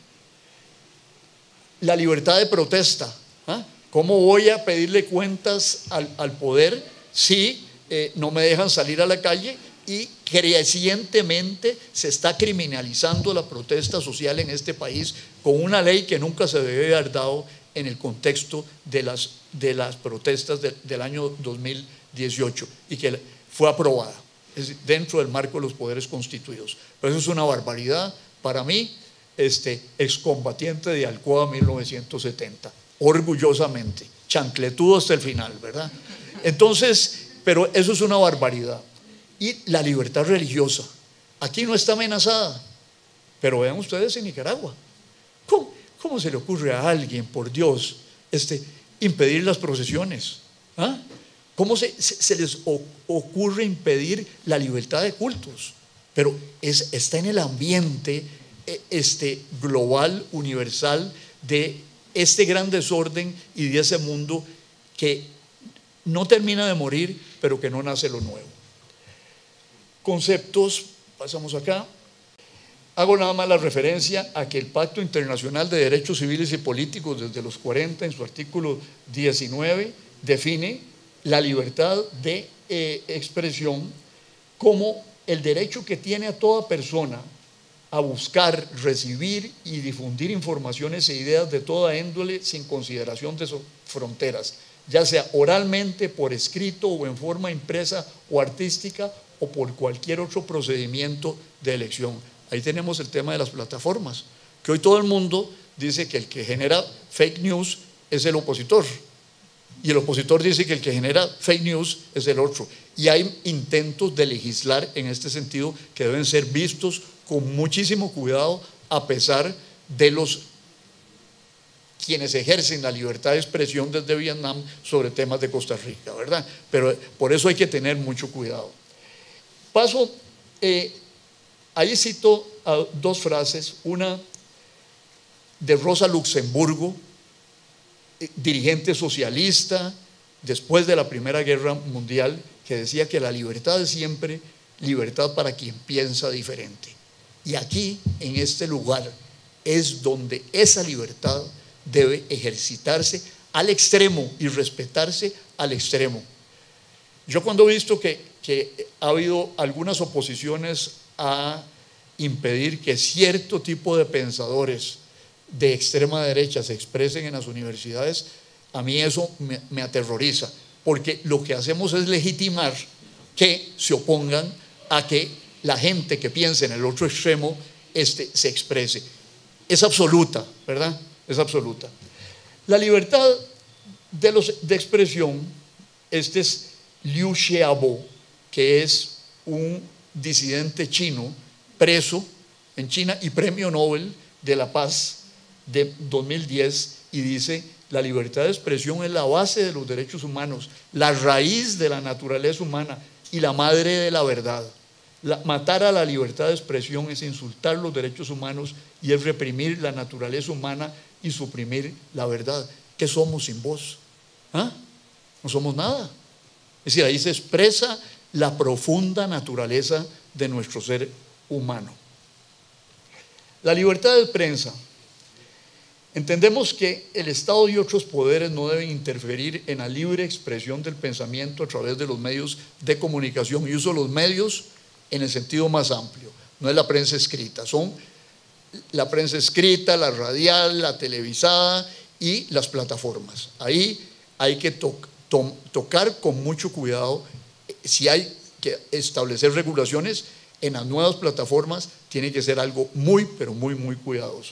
La libertad de protesta, ¿ah? ¿Cómo voy a pedirle cuentas al, al poder si eh, no me dejan salir a la calle? Y crecientemente se está criminalizando la protesta social en este país con una ley que nunca se debe haber dado en el contexto de las, de las protestas de, del año dos mil dieciocho y que fue aprobada es dentro del marco de los poderes constituidos. Pero eso es una barbaridad para mí, este, excombatiente de Alcoa mil novecientos setenta, orgullosamente, chancletudo hasta el final, ¿verdad? Entonces, pero eso es una barbaridad. Y la libertad religiosa, aquí no está amenazada, pero vean ustedes en Nicaragua, ¿cómo, cómo se le ocurre a alguien, por Dios, este, impedir las procesiones? ¿Ah? ¿Cómo se, se, se les o, ocurre impedir la libertad de cultos? Pero es, está en el ambiente este, global, universal, de este gran desorden y de ese mundo que no termina de morir, pero que no nace lo nuevo. Conceptos, pasamos acá. Hago nada más la referencia a que el Pacto Internacional de Derechos Civiles y Políticos desde los cuarenta, en su artículo diecinueve, define la libertad de eh, expresión como el derecho que tiene a toda persona a buscar, recibir y difundir informaciones e ideas de toda índole sin consideración de sus fronteras, ya sea oralmente, por escrito o en forma impresa o artística o por cualquier otro procedimiento de elección. Ahí tenemos el tema de las plataformas, que hoy todo el mundo dice que el que genera fake news es el opositor, y el opositor dice que el que genera fake news es el otro. Y hay intentos de legislar en este sentido que deben ser vistos con muchísimo cuidado, a pesar de los quienes ejercen la libertad de expresión desde Vietnam sobre temas de Costa Rica, ¿verdad? Pero por eso hay que tener mucho cuidado. Paso, eh, ahí cito uh, dos frases, una de Rosa Luxemburgo, eh, dirigente socialista después de la Primera Guerra Mundial, que decía que la libertad es siempre libertad para quien piensa diferente. Y aquí, en este lugar, es donde esa libertad debe ejercitarse al extremo y respetarse al extremo. Yo cuando he visto que, que ha habido algunas oposiciones a impedir que cierto tipo de pensadores de extrema derecha se expresen en las universidades, a mí eso me, me aterroriza, porque lo que hacemos es legitimar que se opongan a que la gente que piensa en el otro extremo este, se exprese. Es absoluta, ¿verdad? Es absoluta. La libertad de, los, de expresión, este es Liu Xiaobo, que es un disidente chino preso en China y premio Nobel de la Paz de dos mil diez, y dice: la libertad de expresión es la base de los derechos humanos, la raíz de la naturaleza humana y la madre de la verdad. La, matar a la libertad de expresión es insultar los derechos humanos y es reprimir la naturaleza humana y suprimir la verdad. ¿Qué somos sin voz? ¿Ah? No somos nada. Es decir, ahí se expresa la profunda naturaleza de nuestro ser humano. La libertad de prensa. Entendemos que el Estado y otros poderes no deben interferir en la libre expresión del pensamiento a través de los medios de comunicación, y uso los medios en el sentido más amplio. No es la prensa escrita, son la prensa escrita, la radial, la televisada y las plataformas. Ahí hay que to to tocar con mucho cuidado. Si hay que establecer regulaciones en las nuevas plataformas, tiene que ser algo muy, pero muy, muy cuidadoso.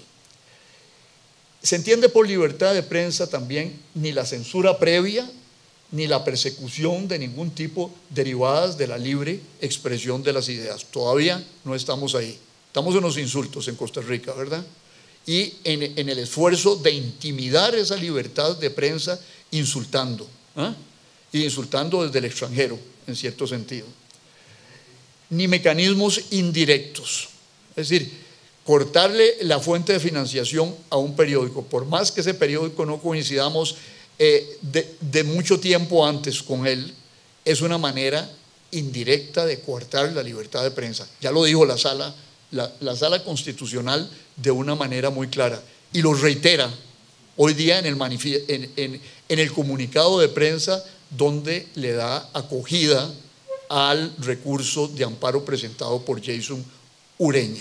Se entiende por libertad de prensa también ni la censura previa, ni la persecución de ningún tipo derivadas de la libre expresión de las ideas. Todavía no estamos ahí. Estamos en los insultos en Costa Rica, ¿verdad? Y en, en el esfuerzo de intimidar esa libertad de prensa insultando, ¿eh? Y insultando desde el extranjero, en cierto sentido. Ni mecanismos indirectos, es decir, cortarle la fuente de financiación a un periódico, por más que ese periódico no coincidamos eh, de, de mucho tiempo antes con él, es una manera indirecta de coartar la libertad de prensa. Ya lo dijo la sala, la, la sala constitucional de una manera muy clara, y lo reitera hoy día en el, en, en, en el comunicado de prensa, donde le da acogida al recurso de amparo presentado por Jason Ureña.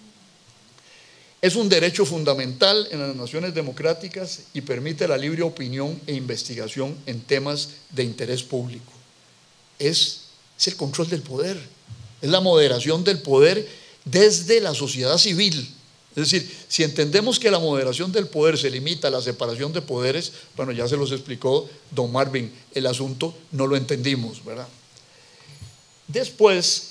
Es un derecho fundamental en las naciones democráticas y permite la libre opinión e investigación en temas de interés público. Es, es el control del poder, es la moderación del poder desde la sociedad civil. Es decir, si entendemos que la moderación del poder se limita a la separación de poderes, bueno, ya se los explicó don Marvin, el asunto no lo entendimos, ¿verdad? Después,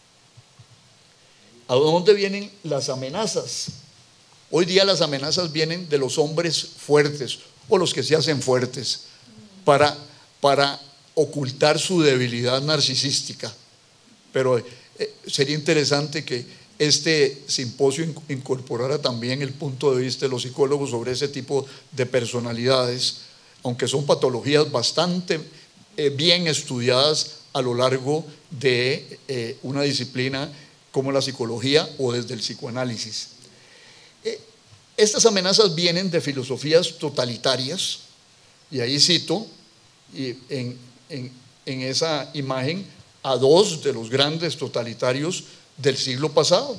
¿a dónde vienen las amenazas? Hoy día las amenazas vienen de los hombres fuertes o los que se hacen fuertes para, para ocultar su debilidad narcisística. Pero eh, sería interesante que este simposio incorporara también el punto de vista de los psicólogos sobre ese tipo de personalidades, aunque son patologías bastante eh, bien estudiadas a lo largo de eh, una disciplina como la psicología o desde el psicoanálisis. Eh, estas amenazas vienen de filosofías totalitarias, y ahí cito y en, en, en esa imagen a dos de los grandes totalitarios del siglo pasado.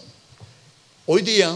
Hoy día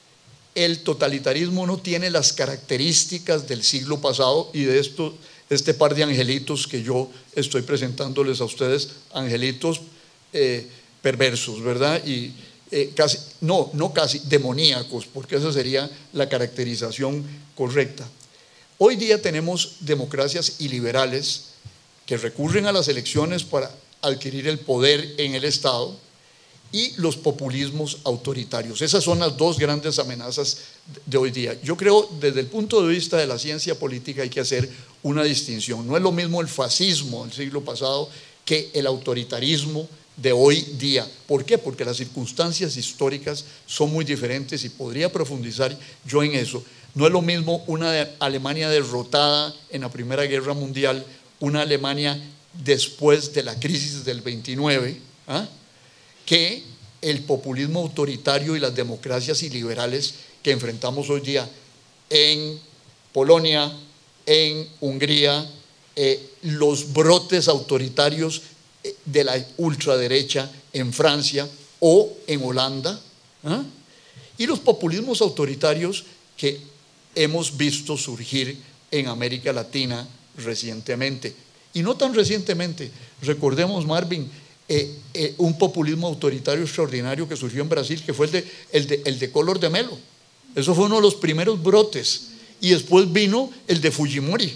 el totalitarismo no tiene las características del siglo pasado y de esto, este par de angelitos que yo estoy presentándoles a ustedes, angelitos eh, perversos, ¿verdad? Y eh, casi, no, no casi, demoníacos, porque esa sería la caracterización correcta. Hoy día tenemos democracias iliberales que recurren a las elecciones para adquirir el poder en el Estado, y los populismos autoritarios. Esas son las dos grandes amenazas de hoy día. Yo creo, desde el punto de vista de la ciencia política, hay que hacer una distinción. No es lo mismo el fascismo del siglo pasado que el autoritarismo de hoy día. ¿Por qué? Porque las circunstancias históricas son muy diferentes y podría profundizar yo en eso. No es lo mismo una Alemania derrotada en la Primera Guerra Mundial, una Alemania después de la crisis del veintinueve, ¿ah? que el populismo autoritario y las democracias iliberales que enfrentamos hoy día en Polonia, en Hungría, eh, los brotes autoritarios de la ultraderecha en Francia o en Holanda, ¿eh? y los populismos autoritarios que hemos visto surgir en América Latina recientemente. Y no tan recientemente, recordemos, Marvin, Eh, eh, un populismo autoritario extraordinario que surgió en Brasil, que fue el de, el, de, el de Collor de Mello. Eso fue uno de los primeros brotes. Y después vino el de Fujimori,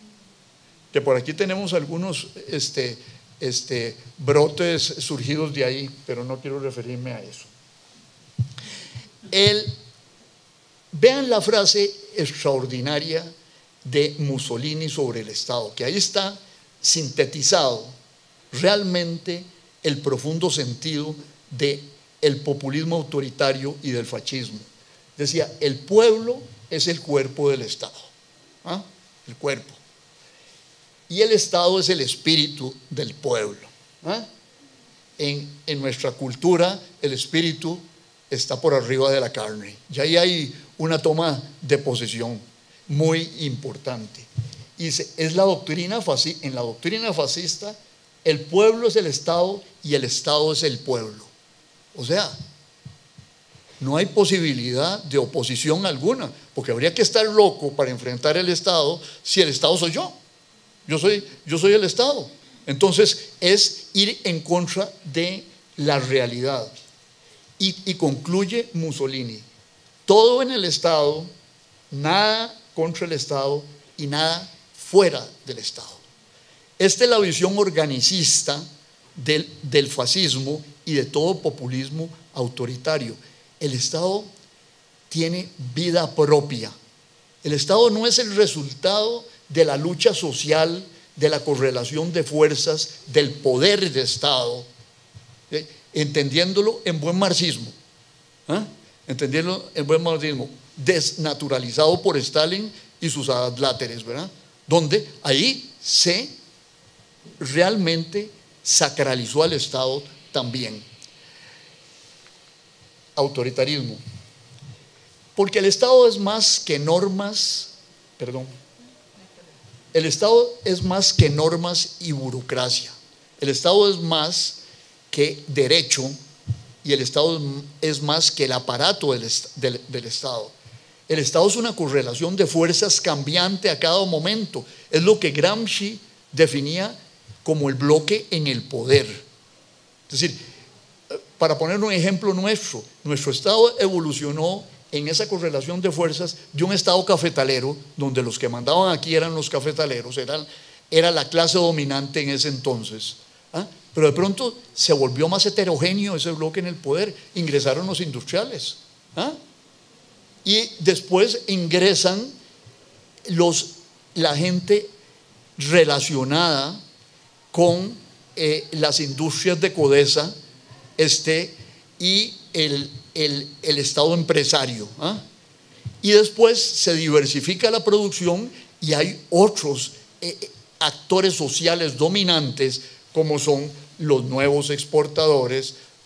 que por aquí tenemos algunos este, este, brotes surgidos de ahí, pero no quiero referirme a eso. El, vean la frase extraordinaria de Mussolini sobre el Estado, que ahí está sintetizado realmente el profundo sentido del populismo autoritario y del fascismo. Decía, el pueblo es el cuerpo del Estado, ¿ah? el cuerpo, y el Estado es el espíritu del pueblo. ¿ah? En, en nuestra cultura el espíritu está por arriba de la carne, y ahí hay una toma de posesión muy importante. Y es la doctrina fascista, en la doctrina fascista el pueblo es el Estado y el Estado es el pueblo. O sea, no hay posibilidad de oposición alguna, porque habría que estar loco para enfrentar el Estado si el Estado soy yo. Yo soy, yo soy el Estado. Entonces es ir en contra de la realidad. Y, y concluye Mussolini, todo en el Estado, nada contra el Estado y nada fuera del Estado. Esta es la visión organicista del, del fascismo y de todo populismo autoritario. El Estado tiene vida propia. El Estado no es el resultado de la lucha social, de la correlación de fuerzas, del poder de Estado, ¿sí? entendiéndolo en buen marxismo, ¿eh? entendiéndolo en buen marxismo, desnaturalizado por Stalin y sus adláteres, ¿verdad? Donde ahí se realmente sacralizó al Estado también. Autoritarismo. Porque el Estado es más que normas, perdón, el Estado es más que normas y burocracia. El Estado es más que derecho y el Estado es más que el aparato del, del, del Estado. El Estado es una correlación de fuerzas cambiante a cada momento. Es lo que Gramsci definía como el bloque en el poder. Es decir, para poner un ejemplo nuestro, nuestro Estado evolucionó en esa correlación de fuerzas de un Estado cafetalero, donde los que mandaban aquí eran los cafetaleros, eran, era la clase dominante en ese entonces. ¿ah? Pero de pronto se volvió más heterogéneo ese bloque en el poder, ingresaron los industriales. ¿ah? Y después ingresan los, la gente relacionada con eh, las industrias de Codesa este, y el, el, el Estado empresario. ¿ah? Y después se diversifica la producción y hay otros eh, actores sociales dominantes como son los nuevos exportadores,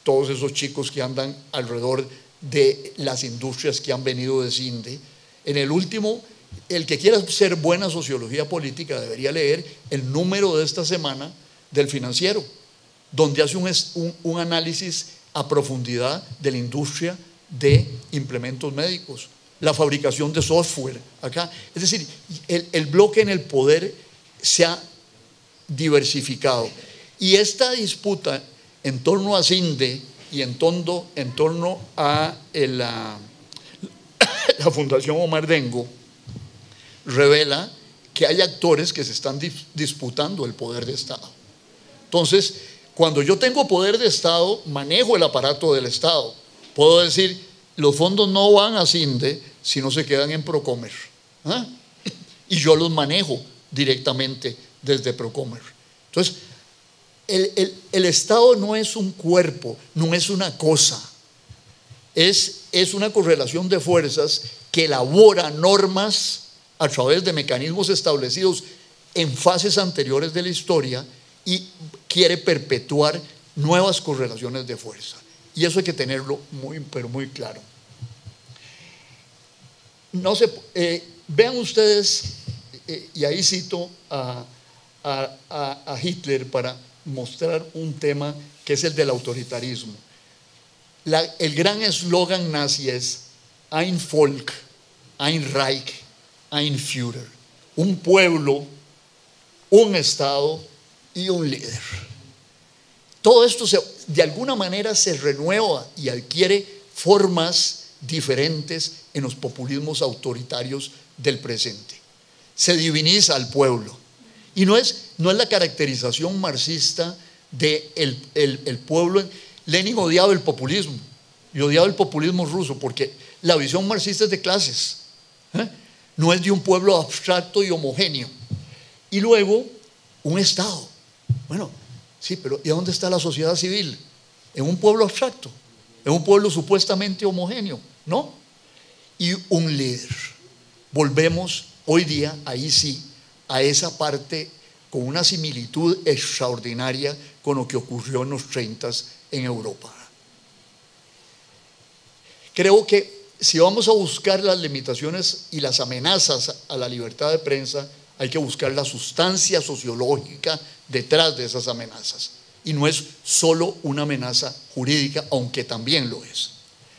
todos esos chicos que andan alrededor de las industrias que han venido de Cinde. En el último, el que quiera hacer buena sociología política debería leer el número de esta semana del Financiero, donde hace un, un, un análisis a profundidad de la industria de implementos médicos, la fabricación de software acá. Es decir, el, el bloque en el poder se ha diversificado. Y esta disputa en torno a Cinde y en torno, en torno a la, la Fundación Omar Dengo revela que hay actores que se están disputando el poder de Estado. Entonces, cuando yo tengo poder de Estado, manejo el aparato del Estado. Puedo decir, los fondos no van a Cinde si no se quedan en Procomer. ¿Ah? Y yo los manejo directamente desde Procomer. Entonces, el, el, el Estado no es un cuerpo, no es una cosa. Es, es una correlación de fuerzas que elabora normas a través de mecanismos establecidos en fases anteriores de la historia y quiere perpetuar nuevas correlaciones de fuerza. Y eso hay que tenerlo muy, pero muy claro. No se, eh, vean ustedes, eh, y ahí cito a, a, a Hitler para mostrar un tema que es el del autoritarismo. La, el gran eslogan nazi es Ein Volk, ein Reich, ein Führer. Un pueblo, un Estado y un líder. Todo esto se, de alguna manera se renueva y adquiere formas diferentes en los populismos autoritarios del presente. Se diviniza al pueblo. Y no es, no es la caracterización marxista del de el, el pueblo. Lenin odiaba el populismo y odiaba el populismo ruso porque la visión marxista es de clases, ¿eh? No es de un pueblo abstracto y homogéneo. Y luego, un Estado. Bueno, sí, pero ¿y dónde está la sociedad civil? En un pueblo abstracto, en un pueblo supuestamente homogéneo, ¿no? Y un líder. Volvemos hoy día, ahí sí, a esa parte con una similitud extraordinaria con lo que ocurrió en los treintas en Europa. Creo que si vamos a buscar las limitaciones y las amenazas a la libertad de prensa, hay que buscar la sustancia sociológica detrás de esas amenazas. Y no es solo una amenaza jurídica, aunque también lo es.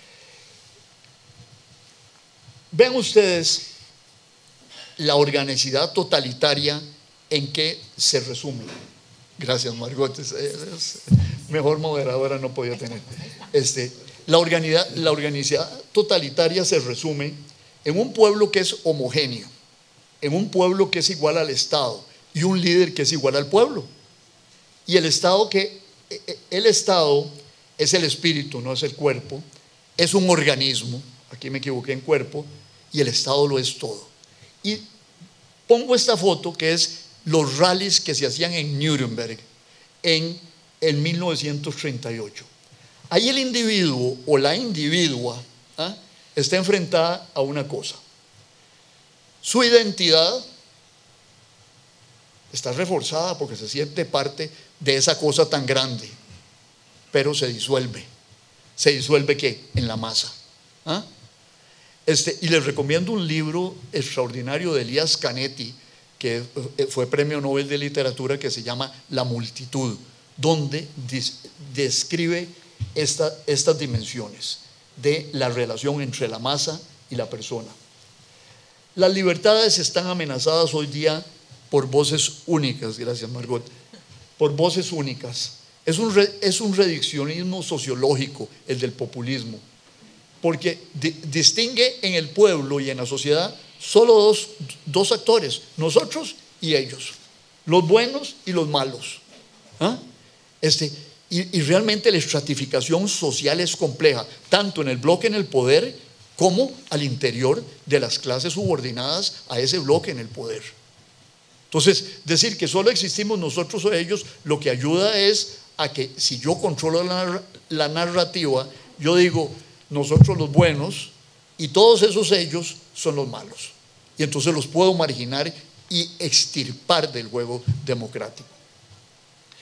Vean ustedes la organicidad totalitaria en que se resume. Gracias, Margot. Mejor moderadora no podía tener. Este, la, organidad, la organicidad totalitaria se resume en un pueblo que es homogéneo, en un pueblo que es igual al Estado y un líder que es igual al pueblo. Y el Estado que, el Estado es el espíritu, no es el cuerpo, es un organismo, aquí me equivoqué en cuerpo, y el Estado lo es todo. Y pongo esta foto que es los rallies que se hacían en Nuremberg en el mil novecientos treinta y ocho. Ahí el individuo o la individua ¿ah? está enfrentada a una cosa. Su identidad está reforzada porque se siente parte de esa cosa tan grande, pero se disuelve. ¿Se disuelve qué? En la masa. ¿Ah? Este, y les recomiendo un libro extraordinario de Elias Canetti, que fue premio Nobel de Literatura, que se llama La multitud, donde describe esta, estas dimensiones de la relación entre la masa y la persona. Las libertades están amenazadas hoy día por voces únicas, gracias Margot, por voces únicas. Es un, es un reduccionismo sociológico el del populismo, porque di, distingue en el pueblo y en la sociedad solo dos, dos actores, nosotros y ellos, los buenos y los malos. ¿Ah? Este, y, y realmente la estratificación social es compleja, tanto en el bloque en el poder como al interior de las clases subordinadas a ese bloque en el poder. Entonces, decir que solo existimos nosotros o ellos, lo que ayuda es a que si yo controlo la, la narrativa, yo digo nosotros los buenos y todos esos ellos son los malos. Y entonces los puedo marginar y extirpar del juego democrático.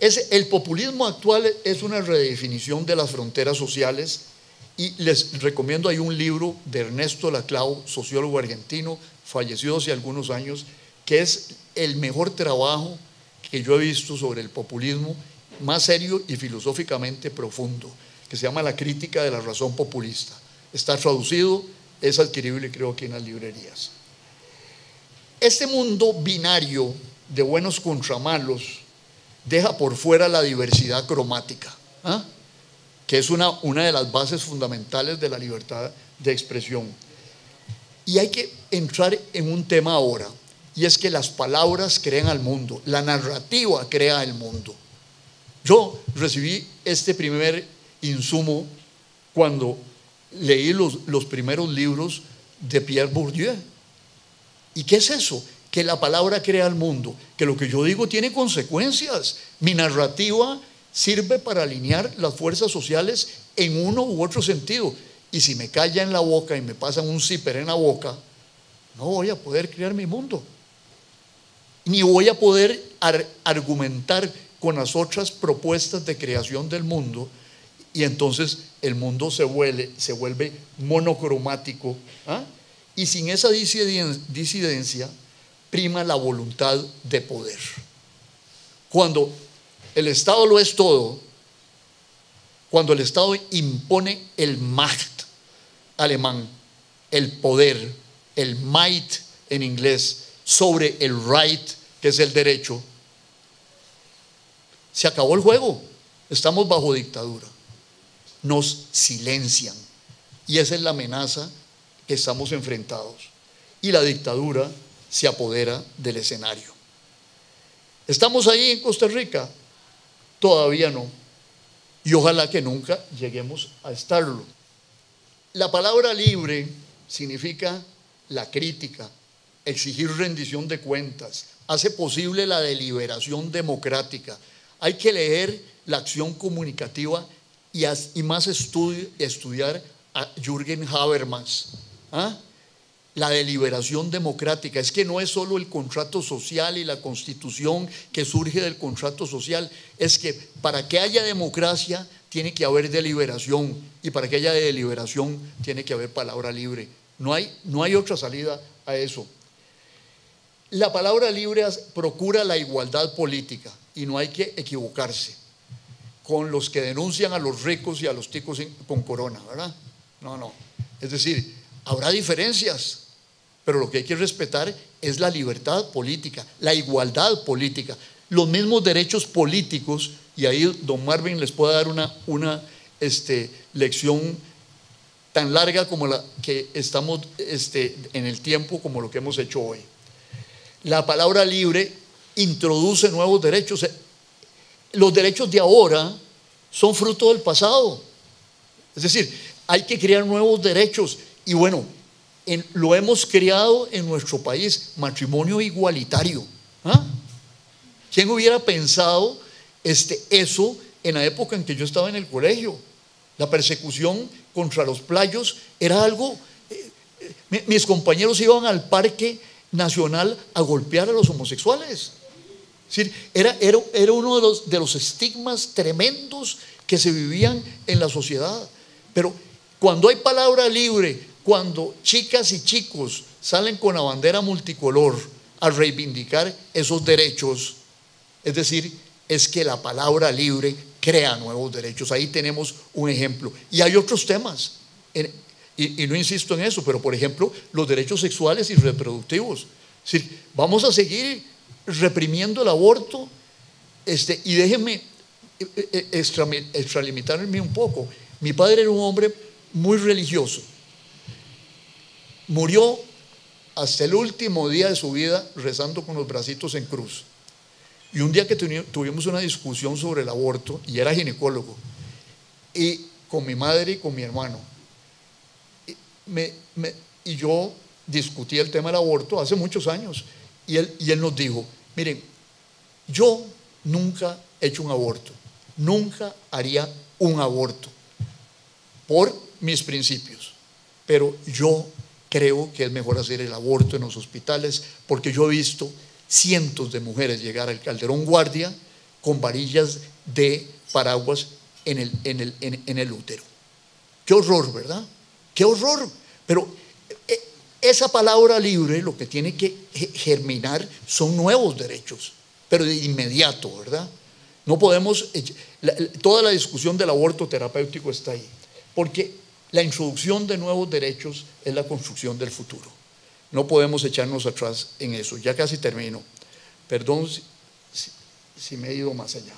Es, el populismo actual es una redefinición de las fronteras sociales, y les recomiendo, hay un libro de Ernesto Laclau, sociólogo argentino, fallecido hace algunos años, que es el mejor trabajo que yo he visto sobre el populismo, más serio y filosóficamente profundo, que se llama La crítica de la razón populista. Está traducido, es adquirible creo que en las librerías. Este mundo binario de buenos contra malos deja por fuera la diversidad cromática, ¿ah? que es una, una de las bases fundamentales de la libertad de expresión. Y hay que entrar en un tema ahora, y es que las palabras crean al mundo, la narrativa crea el mundo. Yo recibí este primer insumo cuando leí los, los primeros libros de Pierre Bourdieu. ¿Y qué es eso? Que la palabra crea el mundo, que lo que yo digo tiene consecuencias. Mi narrativa sirve para alinear las fuerzas sociales en uno u otro sentido. Y si me calla en la boca y me pasan un zipper en la boca, no voy a poder crear mi mundo. Ni voy a poder ar- argumentar con las otras propuestas de creación del mundo, y entonces el mundo se vuelve, se vuelve monocromático, ¿ah? Y sin esa disidencia prima la voluntad de poder. Cuando el Estado lo es todo, cuando el Estado impone el Macht alemán, el poder, el Might en inglés, sobre el Right, que es el derecho, se acabó el juego, estamos bajo dictadura, nos silencian, y esa es la amenaza que estamos enfrentados, y la dictadura se apodera del escenario. ¿Estamos ahí en Costa Rica? Todavía no, y ojalá que nunca lleguemos a estarlo. La palabra libre significa la crítica, exigir rendición de cuentas, hace posible la deliberación democrática. Hay que leer la acción comunicativa y, y más estudio, estudiar a Jürgen Habermas. ¿Ah? La deliberación democrática es que no es solo el contrato social y la constitución que surge del contrato social, es que para que haya democracia tiene que haber deliberación, y para que haya deliberación tiene que haber palabra libre. No hay, no hay otra salida a eso. La palabra libre procura la igualdad política, y no hay que equivocarse con los que denuncian a los ricos y a los ticos con corona, ¿verdad? No, no. Es decir, habrá diferencias, pero lo que hay que respetar es la libertad política, la igualdad política, los mismos derechos políticos, y ahí don Marvin les puede dar una, una este, lección tan larga como la que estamos este, en el tiempo, como lo que hemos hecho hoy. La palabra libre introduce nuevos derechos. Los derechos de ahora son fruto del pasado. Es decir, hay que crear nuevos derechos. Y bueno, en, lo hemos creado en nuestro país, matrimonio igualitario. ¿Ah? ¿Quién hubiera pensado este, eso en la época en que yo estaba en el colegio? La persecución contra los playos era algo… Eh, eh, mis compañeros iban al parque nacional a golpear a los homosexuales. Es decir, era, era, era uno de los, de los estigmas tremendos que se vivían en la sociedad. Pero cuando hay palabra libre, cuando chicas y chicos salen con la bandera multicolor a reivindicar esos derechos, es decir, es que la palabra libre crea nuevos derechos. Ahí tenemos un ejemplo. Y hay otros temas, en, y, y no insisto en eso, pero por ejemplo, los derechos sexuales y reproductivos. Es decir, vamos a seguir reprimiendo el aborto, este, y déjenme extra, extralimitarme un poco. Mi padre era un hombre muy religioso, murió hasta el último día de su vida rezando con los bracitos en cruz. Y un día que tuvimos una discusión sobre el aborto, y era ginecólogo, y con mi madre y con mi hermano, y, me, me, y yo discutí el tema del aborto hace muchos años, y él, y él nos dijo: miren, yo nunca he hecho un aborto, nunca haría un aborto por mis principios, pero yo creo que es mejor hacer el aborto en los hospitales, porque yo he visto cientos de mujeres llegar al Calderón Guardia con varillas de paraguas en el, en el, en, en el útero. Qué horror, ¿verdad? Qué horror. Pero eh, esa palabra libre lo que tiene que germinar son nuevos derechos, pero de inmediato, ¿verdad? No podemos, la, toda la discusión del aborto terapéutico está ahí, porque la introducción de nuevos derechos es la construcción del futuro. No podemos echarnos atrás en eso. Ya casi termino. Perdón si, si, si me he ido más allá.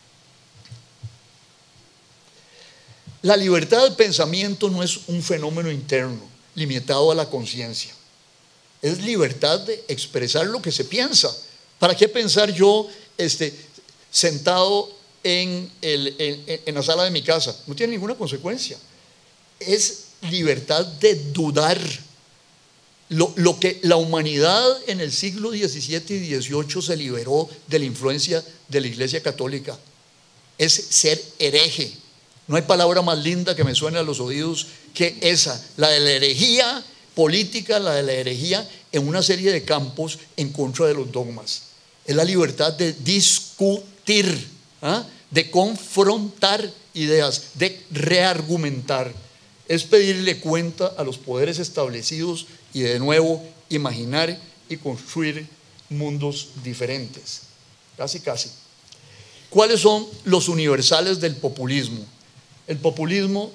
La libertad de pensamiento no es un fenómeno interno limitado a la conciencia. Es libertad de expresar lo que se piensa. ¿Para qué pensar yo este, sentado en, el, en, en la sala de mi casa? No tiene ninguna consecuencia. Es libertad de dudar. Lo, lo que la humanidad en el siglo diecisiete y dieciocho se liberó de la influencia de la Iglesia Católica es ser hereje. No hay palabra más linda que me suene a los oídos que esa, la de la herejía política, la de la herejía en una serie de campos en contra de los dogmas. Es la libertad de discutir, ¿ah? de confrontar ideas, de reargumentar. Es pedirle cuenta a los poderes establecidos y de nuevo imaginar y construir mundos diferentes. Casi, casi. ¿Cuáles son los universales del populismo? El populismo,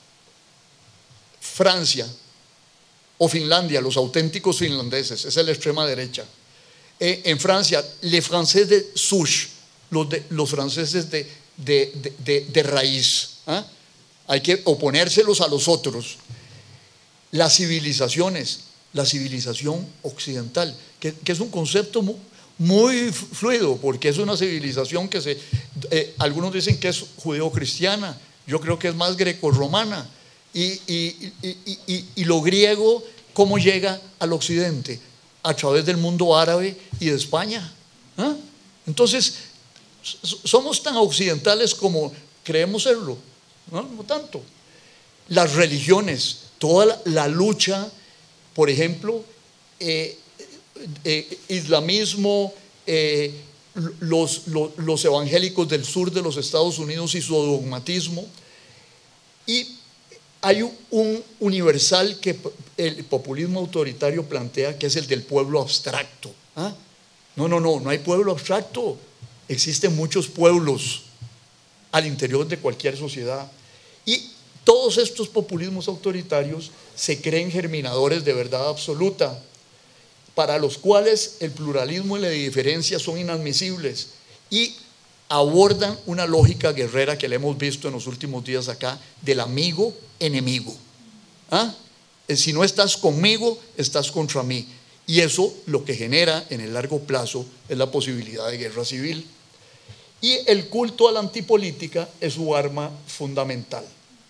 Francia o Finlandia, los auténticos finlandeses, esa es la extrema derecha. Eh, en Francia, les Français de souche, los, de, los franceses de, de, de, de, de raíz. ¿Ah? Hay que oponérselos a los otros. Las civilizaciones, la civilización occidental, que, que es un concepto muy, muy fluido, porque es una civilización que se, eh, algunos dicen que es judeocristiana, yo creo que es más grecorromana. Y, y, y, y, y lo griego, ¿cómo llega al occidente? A través del mundo árabe y de España. ¿Ah? Entonces, somos tan occidentales como creemos serlo. No, no tanto. Las religiones, toda la, la lucha, por ejemplo, eh, eh, islamismo, eh, los, los, los evangélicos del sur de los Estados Unidos y su dogmatismo. Y hay un, un universal que el populismo autoritario plantea, que es el del pueblo abstracto. ¿Ah? No, no, no, no hay pueblo abstracto. Existen muchos pueblos al interior de cualquier sociedad. Y todos estos populismos autoritarios se creen germinadores de verdad absoluta, para los cuales el pluralismo y la diferencia son inadmisibles y abordan una lógica guerrera que le hemos visto en los últimos días acá, del amigo-enemigo. ¿Ah? Si no estás conmigo, estás contra mí. Y eso lo que genera en el largo plazo es la posibilidad de guerra civil. Y el culto a la antipolítica es su arma fundamental.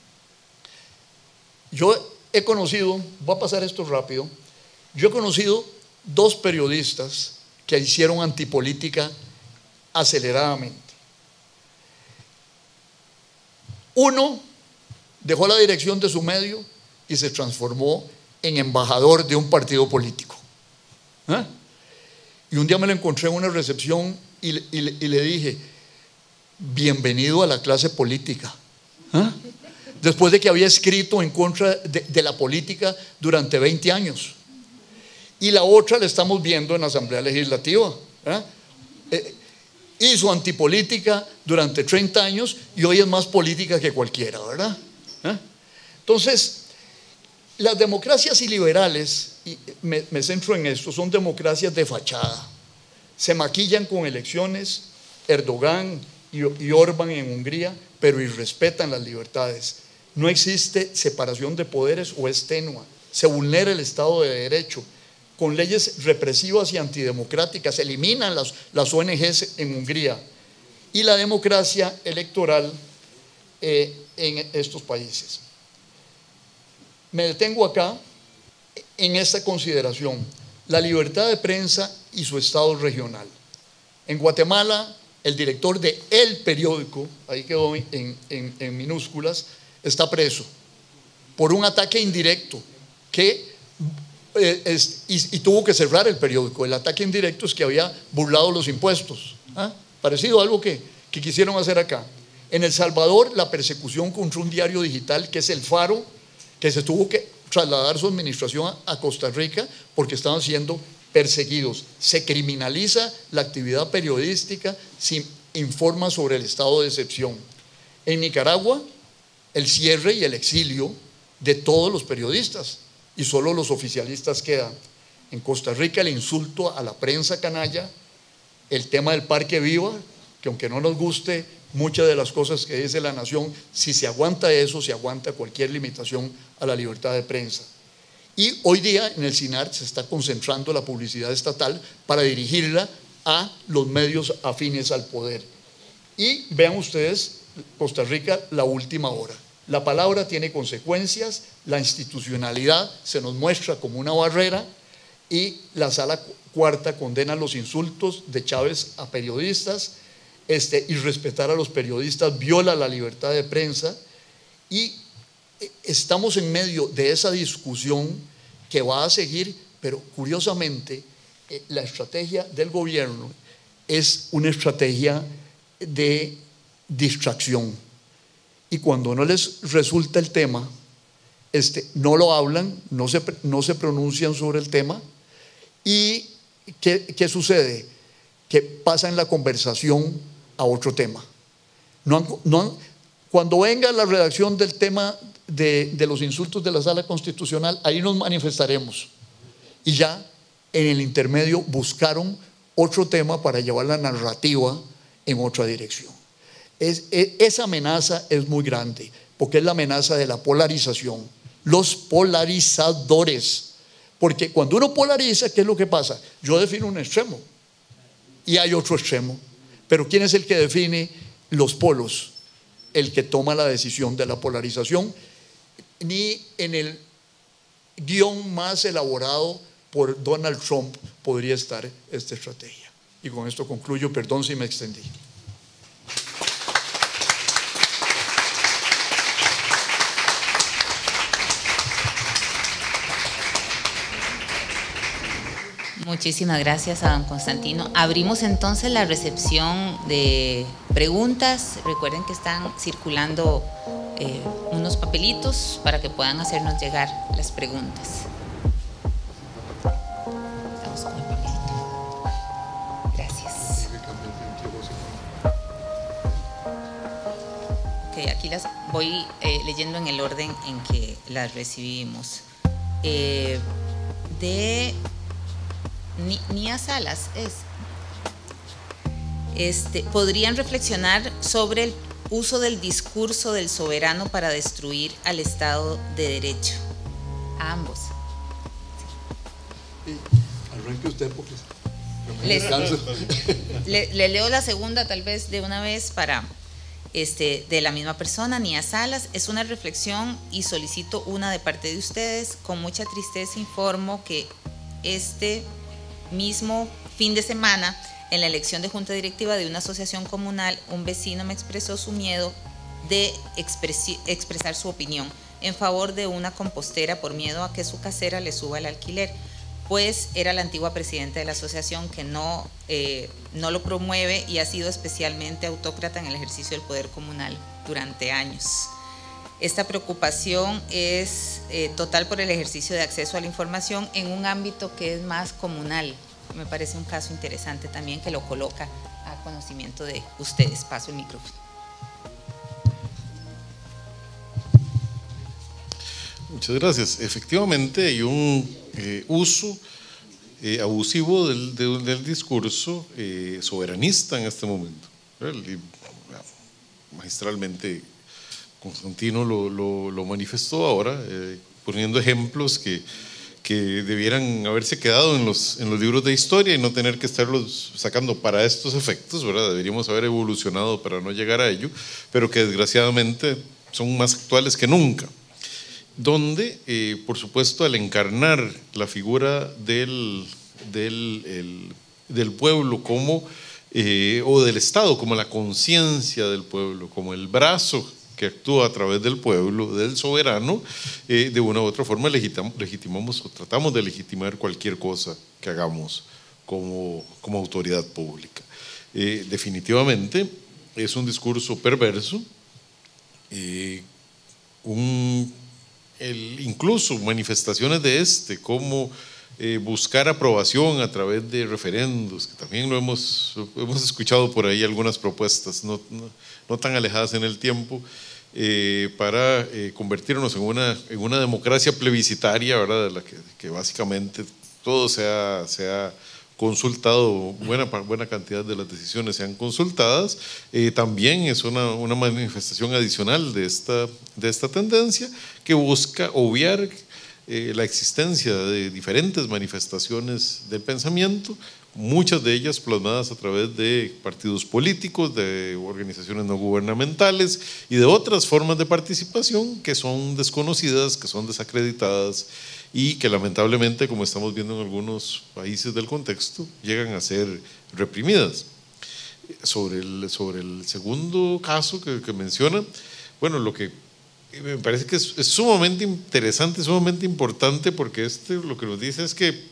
Yo he conocido, voy a pasar esto rápido, yo he conocido dos periodistas que hicieron antipolítica aceleradamente. Uno dejó la dirección de su medio y se transformó en embajador de un partido político. ¿Eh? Y un día me lo encontré en una recepción y, y, y le dije: bienvenido a la clase política. ¿Eh? Después de que había escrito en contra de, de la política durante veinte años. Y la otra la estamos viendo en la Asamblea Legislativa. ¿Eh? Eh, hizo antipolítica durante treinta años y hoy es más política que cualquiera, ¿verdad? ¿Eh? Entonces, las democracias iliberales, y me, me centro en esto, son democracias de fachada. Se maquillan con elecciones, Erdogan y, y Orbán en Hungría, pero irrespetan las libertades. No existe separación de poderes o es tenua. Se vulnera el Estado de Derecho. Con leyes represivas y antidemocráticas, se eliminan las, las O N Ges en Hungría, y la democracia electoral eh, en estos países. Me detengo acá en esta consideración: la libertad de prensa y su estado regional. En Guatemala, el director de El Periódico, ahí quedó en, en, en minúsculas, está preso por un ataque indirecto que Eh, es, y, y tuvo que cerrar el periódico. El ataque indirecto es que había burlado los impuestos. ¿Ah? parecido a algo que, que quisieron hacer acá. En El Salvador, la persecución contra un diario digital que es El Faro, que se tuvo que trasladar su administración a Costa Rica porque estaban siendo perseguidos. Se criminaliza la actividad periodística, se informa sobre el estado de excepción. En Nicaragua, el cierre y el exilio de todos los periodistas y solo los oficialistas quedan. En Costa Rica, el insulto a la prensa canalla, el tema del Parque Viva, que aunque no nos guste muchas de las cosas que dice la nación, si se aguanta eso, se aguanta cualquier limitación a la libertad de prensa. Y hoy día en el SINAR se está concentrando la publicidad estatal para dirigirla a los medios afines al poder. Y vean ustedes, Costa Rica, la última hora. La palabra tiene consecuencias, la institucionalidad se nos muestra como una barrera y la sala cuarta condena los insultos de Chávez a periodistas, este, y respetar a los periodistas viola la libertad de prensa, y estamos en medio de esa discusión que va a seguir, pero curiosamente la estrategia del gobierno es una estrategia de distracción, y cuando no les resulta el tema, este, no lo hablan, no se, no se pronuncian sobre el tema. ¿Y qué, qué sucede? Que pasan la conversación a otro tema. No han, no han, cuando venga la redacción del tema de, de los insultos de la Sala Constitucional, ahí nos manifestaremos. Y ya en el intermedio buscaron otro tema para llevar la narrativa en otra dirección. Es, es, esa amenaza es muy grande, porque es la amenaza de la polarización, los polarizadores. Porque cuando uno polariza, ¿qué es lo que pasa? Yo defino un extremo y hay otro extremo, pero ¿quién es el que define los polos? El que toma la decisión de la polarización. Ni en el guión más elaborado por Donald Trump podría estar esta estrategia. Y con esto concluyo, perdón si me extendí. Muchísimas gracias a don Constantino. Abrimos entonces la recepción de preguntas. Recuerden que están circulando eh, unos papelitos para que puedan hacernos llegar las preguntas. Estamos con el papelito. Gracias. Ok, aquí las voy eh, leyendo en el orden en que las recibimos. Eh, de Nia Salas es. Este, ¿podrían reflexionar sobre el uso del discurso del soberano para destruir al Estado de Derecho? A ambos. Sí. Arranque usted porque Les, le, le leo la segunda tal vez de una vez para este, de la misma persona, Nia Salas. Es una reflexión y solicito una de parte de ustedes. Con mucha tristeza informo que este mismo fin de semana, en la elección de junta directiva de una asociación comunal, un vecino me expresó su miedo de expresi- expresar su opinión en favor de una compostera por miedo a que su casera le suba el alquiler, pues era la antigua presidenta de la asociación que no, eh, no lo promueve y ha sido especialmente autócrata en el ejercicio del poder comunal durante años. Esta preocupación es eh, total por el ejercicio de acceso a la información en un ámbito que es más comunal. Me parece un caso interesante también que lo coloca a conocimiento de ustedes. Paso el micrófono. Muchas gracias. Efectivamente hay un eh, uso eh, abusivo del, del, del discurso eh, soberanista en este momento. Y, magistralmente Constantino lo, lo, lo manifestó ahora, eh, poniendo ejemplos que, que debieran haberse quedado en los, en los libros de historia y no tener que estarlos sacando para estos efectos, ¿verdad? Deberíamos haber evolucionado para no llegar a ello, pero que desgraciadamente son más actuales que nunca. Donde, eh, por supuesto, al encarnar la figura del, del, el, del pueblo como, eh, o del Estado, como la conciencia del pueblo, como el brazo que actúa a través del pueblo, del soberano, eh, de una u otra forma legitim, legitimamos o tratamos de legitimar cualquier cosa que hagamos como, como autoridad pública. Eh, definitivamente es un discurso perverso, eh, un, el, incluso manifestaciones de este, como eh, buscar aprobación a través de referendos, que también lo hemos, hemos escuchado por ahí algunas propuestas, no, no, no tan alejadas en el tiempo, eh, para eh, convertirnos en una, en una democracia plebiscitaria, ¿verdad? De la que, que básicamente todo se ha, se ha consultado, buena, buena cantidad de las decisiones sean consultadas. Eh, también es una, una manifestación adicional de esta, de esta tendencia que busca obviar eh, la existencia de diferentes manifestaciones del pensamiento, muchas de ellas plasmadas a través de partidos políticos, de organizaciones no gubernamentales y de otras formas de participación que son desconocidas, que son desacreditadas y que lamentablemente, como estamos viendo en algunos países del contexto, llegan a ser reprimidas. Sobre el, sobre el segundo caso que, que menciona, bueno, lo que me parece que es, es sumamente interesante, sumamente importante, porque este lo que nos dice es que,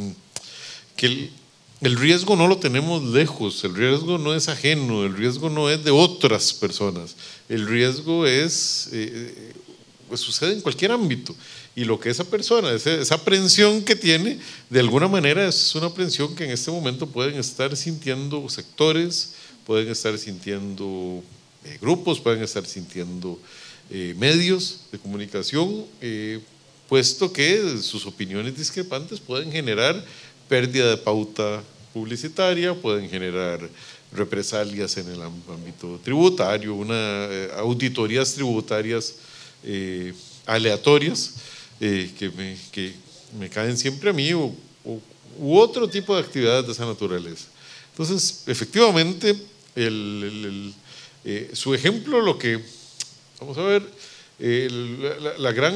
que el, el riesgo no lo tenemos lejos, el riesgo no es ajeno, el riesgo no es de otras personas, el riesgo es, eh, pues sucede en cualquier ámbito. Y lo que esa persona, esa, esa aprensión que tiene, de alguna manera es una aprensión que en este momento pueden estar sintiendo sectores, pueden estar sintiendo eh, grupos, pueden estar sintiendo eh, medios de comunicación, eh, puesto que sus opiniones discrepantes pueden generar pérdida de pauta publicitaria, pueden generar represalias en el ámbito tributario, una, eh, auditorías tributarias eh, aleatorias, Eh, que, me, que me caen siempre a mí o, o, u otro tipo de actividades de esa naturaleza. Entonces, efectivamente, el, el, el, eh, su ejemplo, lo que, vamos a ver, eh, la, la, la, gran,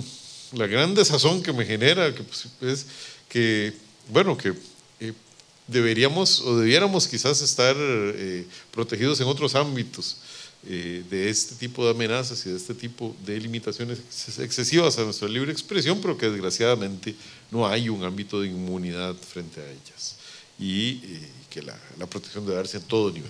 la gran desazón que me genera que, pues, es que, bueno, que eh, deberíamos o debiéramos quizás estar eh, protegidos en otros ámbitos Eh, de este tipo de amenazas y de este tipo de limitaciones excesivas a nuestra libre expresión, pero que desgraciadamente no hay un ámbito de inmunidad frente a ellas y eh, que la, la protección debe darse en todo nivel.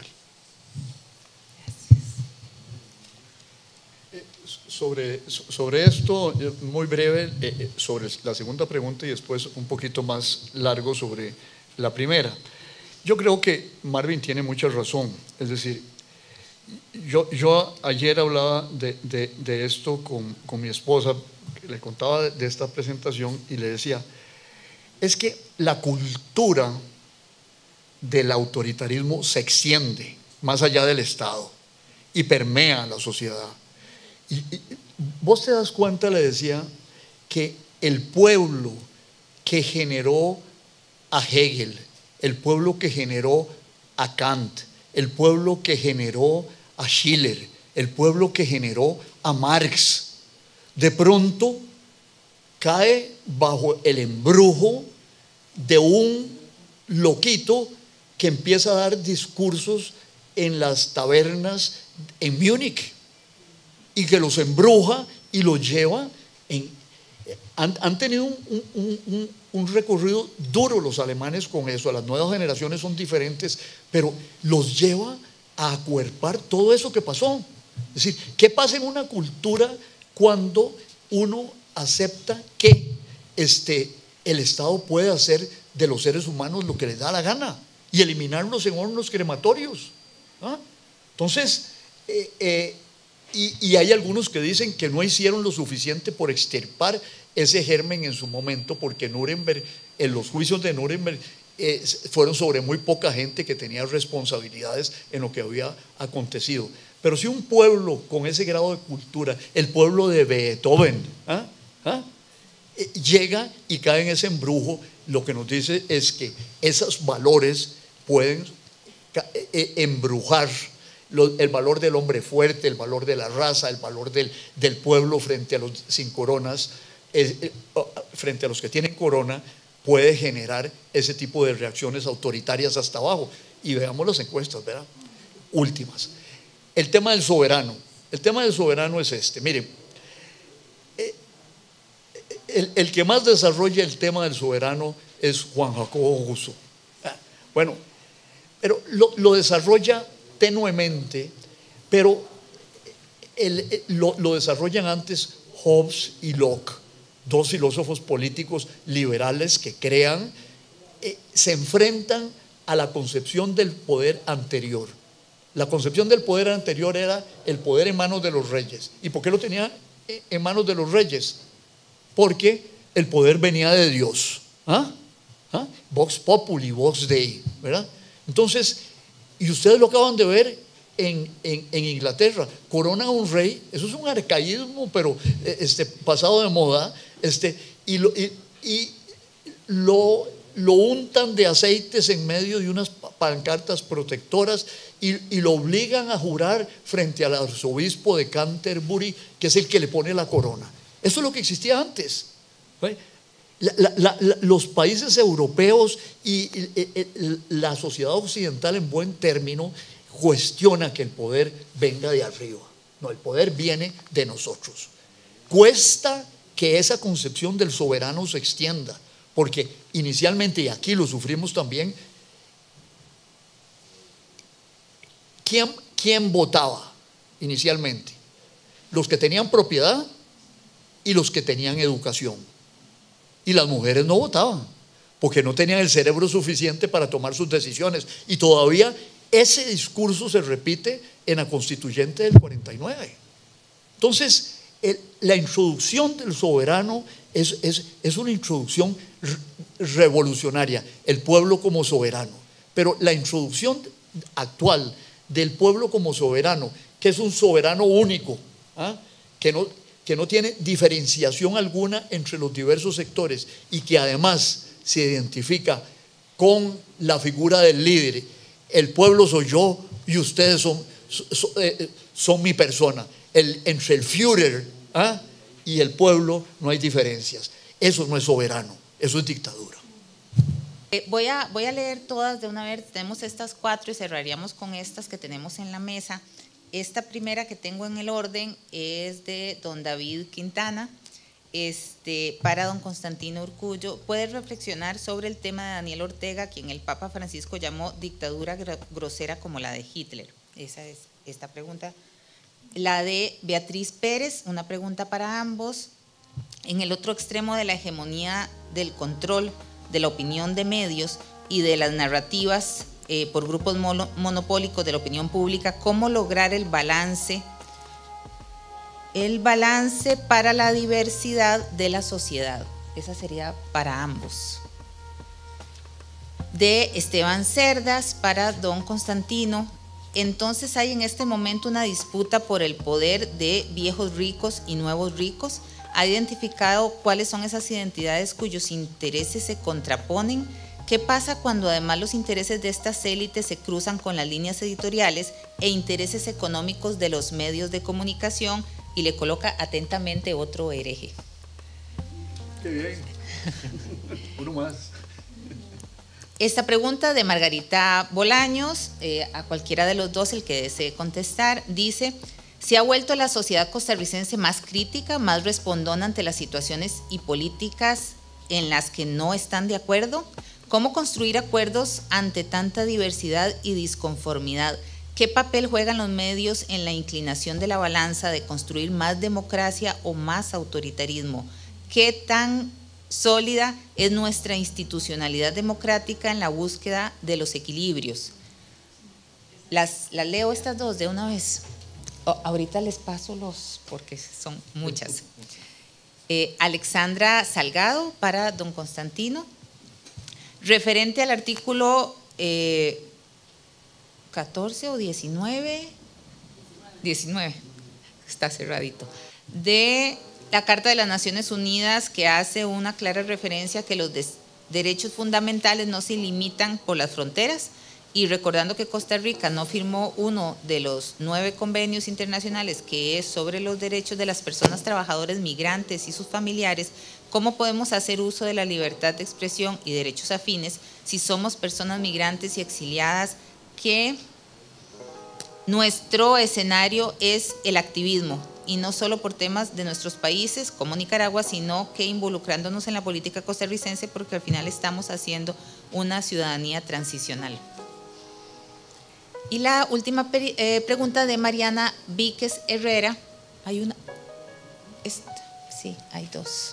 Eh, sobre, sobre esto, muy breve, eh, sobre la segunda pregunta y después un poquito más largo sobre la primera. Yo creo que Marvin tiene mucha razón, es decir, Yo, yo ayer hablaba de, de, de esto con, con mi esposa, le contaba de, de esta presentación y le decía, es que la cultura del autoritarismo se extiende más allá del Estado y permea la sociedad. Y, y vos te das cuenta, le decía, que el pueblo que generó a Hegel, el pueblo que generó a Kant, el pueblo que generó a Schiller, el pueblo que generó a Marx, de pronto cae bajo el embrujo de un loquito que empieza a dar discursos en las tabernas en Múnich y que los embruja y los lleva en, han, han tenido un, un, un, un recorrido duro los alemanes con eso. Las nuevas generaciones son diferentes, pero los lleva a acuerpar todo eso que pasó. Es decir, ¿qué pasa en una cultura cuando uno acepta que este, el Estado puede hacer de los seres humanos lo que les da la gana y eliminarlos en hornos crematorios? ¿Ah? Entonces, eh, eh, y, y hay algunos que dicen que no hicieron lo suficiente por extirpar ese germen en su momento, porque Nuremberg, en los juicios de Nuremberg, Eh, fueron sobre muy poca gente que tenía responsabilidades en lo que había acontecido. Pero si un pueblo con ese grado de cultura, el pueblo de Beethoven, ¿ah? ¿Ah? Eh, llega y cae en ese embrujo, lo que nos dice es que esos valores pueden eh, embrujar lo, el valor del hombre fuerte, el valor de la raza, el valor del, del pueblo frente a los sin coronas, eh, eh, frente a los que tienen corona, puede generar ese tipo de reacciones autoritarias hasta abajo. Y veamos las encuestas, ¿verdad? Últimas. El tema del soberano. El tema del soberano es este. Miren, el, el que más desarrolla el tema del soberano es Juan Jacobo Rousseau. Bueno, pero lo, lo desarrolla tenuemente, pero el, lo, lo desarrollan antes Hobbes y Locke, dos filósofos políticos liberales que crean, eh, se enfrentan a la concepción del poder anterior. La concepción del poder anterior era el poder en manos de los reyes. ¿Y por qué lo tenía en manos de los reyes? Porque el poder venía de Dios. ¿Ah? ¿Ah? Vox populi, vox dei, ¿verdad? Entonces, y ustedes lo acaban de ver en, en, en Inglaterra, corona a un rey, eso es un arcaísmo, pero este, pasado de moda, este, y, lo, y, y lo, lo untan de aceites en medio de unas pancartas protectoras y, y lo obligan a jurar frente al arzobispo de Canterbury, que es el que le pone la corona. Eso es lo que existía antes. La, la, la, la, los países europeos y, y, y la sociedad occidental en buen término cuestiona que el poder venga de arriba. No, el poder viene de nosotros. Cuesta que esa concepción del soberano se extienda, porque inicialmente, y aquí lo sufrimos también, ¿quién, quién votaba inicialmente? Los que tenían propiedad y los que tenían educación. Y las mujeres no votaban, porque no tenían el cerebro suficiente para tomar sus decisiones. Y todavía ese discurso se repite en la constituyente del cuarenta y nueve. Entonces, el, la introducción del soberano es, es, es una introducción revolucionaria, el pueblo como soberano. Pero la introducción actual del pueblo como soberano, que es un soberano único, ¿ah? que no... que no tiene diferenciación alguna entre los diversos sectores y que además se identifica con la figura del líder. El pueblo soy yo y ustedes son, son, eh, son mi persona. El, entre el Führer ¿ah? y el pueblo no hay diferencias. Eso no es soberano, eso es dictadura. Eh, voy, a, voy a leer todas de una vez. Tenemos estas cuatro y cerraríamos con estas que tenemos en la mesa. Esta primera que tengo en el orden es de don David Quintana, este, para don Constantino Urcullo. ¿Puede reflexionar sobre el tema de Daniel Ortega, quien el Papa Francisco llamó dictadura grosera como la de Hitler? Esa es esta pregunta. La de Beatriz Pérez, una pregunta para ambos. En el otro extremo de la hegemonía del control de la opinión de medios y de las narrativas Eh, por grupos mono, monopólicos de la opinión pública, ¿cómo lograr el balance, el balance para la diversidad de la sociedad? Esa sería para ambos. De Esteban Cerdas, para don Constantino. Entonces hay en este momento una disputa por el poder de viejos ricos y nuevos ricos. ¿Ha identificado cuáles son esas identidades cuyos intereses se contraponen? ¿Qué pasa cuando además los intereses de estas élites se cruzan con las líneas editoriales e intereses económicos de los medios de comunicación? Y le coloca atentamente otro hereje. Qué bien. Uno más. Esta pregunta de Margarita Bolaños, eh, a cualquiera de los dos, el que desee contestar, dice: ¿se ha vuelto la sociedad costarricense más crítica, más respondona ante las situaciones y políticas en las que no están de acuerdo? ¿Cómo construir acuerdos ante tanta diversidad y disconformidad? ¿Qué papel juegan los medios en la inclinación de la balanza de construir más democracia o más autoritarismo? ¿Qué tan sólida es nuestra institucionalidad democrática en la búsqueda de los equilibrios? Las, las leo estas dos de una vez. Oh, ahorita les paso los, porque son muchas. Eh, Alexandra Salgado, para don Constantino. Referente al artículo eh, catorce o diecinueve, diecinueve, está cerradito, de la Carta de las Naciones Unidas, que hace una clara referencia a que los derechos fundamentales no se limitan por las fronteras, y recordando que Costa Rica no firmó uno de los nueve convenios internacionales, que es sobre los derechos de las personas trabajadoras migrantes y sus familiares, ¿cómo podemos hacer uso de la libertad de expresión y derechos afines si somos personas migrantes y exiliadas, que nuestro escenario es el activismo, y no solo por temas de nuestros países como Nicaragua, sino que involucrándonos en la política costarricense, porque al final estamos haciendo una ciudadanía transicional? Y la última eh, pregunta de Mariana Víquez Herrera. Hay una. Esta, sí, hay dos.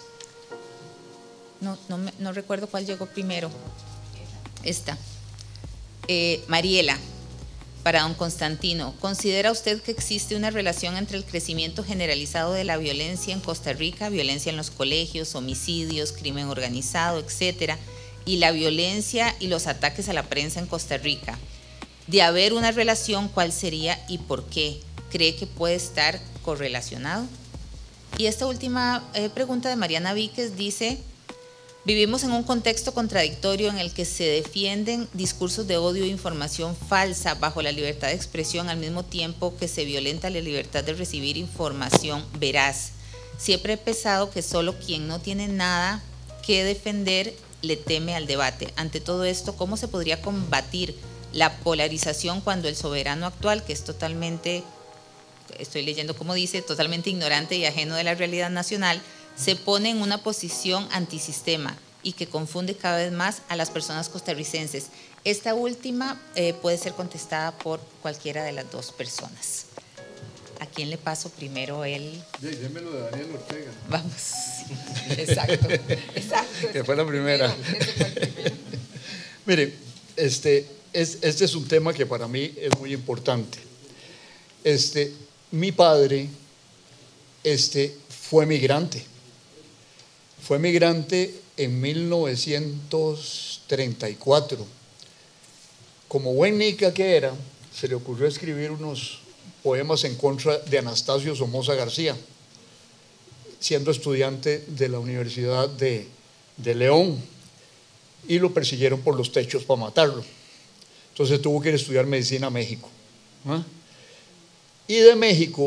No, no, me, no recuerdo cuál llegó primero. Esta. Eh, Mariela, para don Constantino, ¿considera usted que existe una relación entre el crecimiento generalizado de la violencia en Costa Rica, violencia en los colegios, homicidios, crimen organizado, etcétera, y la violencia y los ataques a la prensa en Costa Rica? De haber una relación, ¿cuál sería y por qué? ¿Cree que puede estar correlacionado? Y esta última eh, pregunta de Mariana Víquez dice: vivimos en un contexto contradictorio en el que se defienden discursos de odio e información falsa bajo la libertad de expresión, al mismo tiempo que se violenta la libertad de recibir información veraz. Siempre he pensado que solo quien no tiene nada que defender le teme al debate. Ante todo esto, ¿cómo se podría combatir la polarización cuando el soberano actual, que es totalmente, estoy leyendo como dice, totalmente ignorante y ajeno de la realidad nacional, se pone en una posición antisistema y que confunde cada vez más a las personas costarricenses? Esta última eh, puede ser contestada por cualquiera de las dos personas. ¿A quién le paso primero el...? Sí, démelo de Daniel Ortega. Vamos, exacto, exacto. Que fue la primera. Mire, este, es, este es un tema que para mí es muy importante. Este, mi padre este, fue migrante. Fue migrante en mil novecientos treinta y cuatro. Como buen nica que era, se le ocurrió escribir unos poemas en contra de Anastasio Somoza García, siendo estudiante de la Universidad de, de León, y lo persiguieron por los techos para matarlo. Entonces tuvo que ir a estudiar medicina a México. ¿Ah? Y de México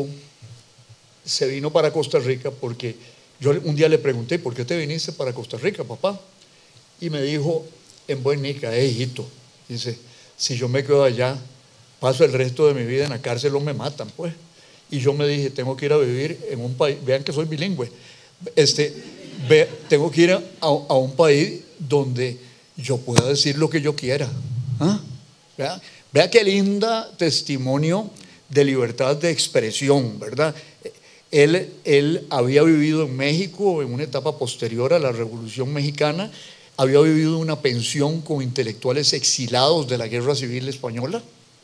se vino para Costa Rica porque yo un día le pregunté: ¿por qué te viniste para Costa Rica, papá? Y me dijo en buen nica: eh, hijito, dice, si yo me quedo allá, paso el resto de mi vida en la cárcel o me matan, pues. Y yo me dije: tengo que ir a vivir en un país, vean que soy bilingüe, este, ve, tengo que ir a, a un país donde yo pueda decir lo que yo quiera. ¿Ah? Vea, vea qué linda testimonio de libertad de expresión, ¿verdad? Él, él había vivido en México en una etapa posterior a la Revolución Mexicana, había vivido una pensión con intelectuales exilados de la Guerra Civil Española,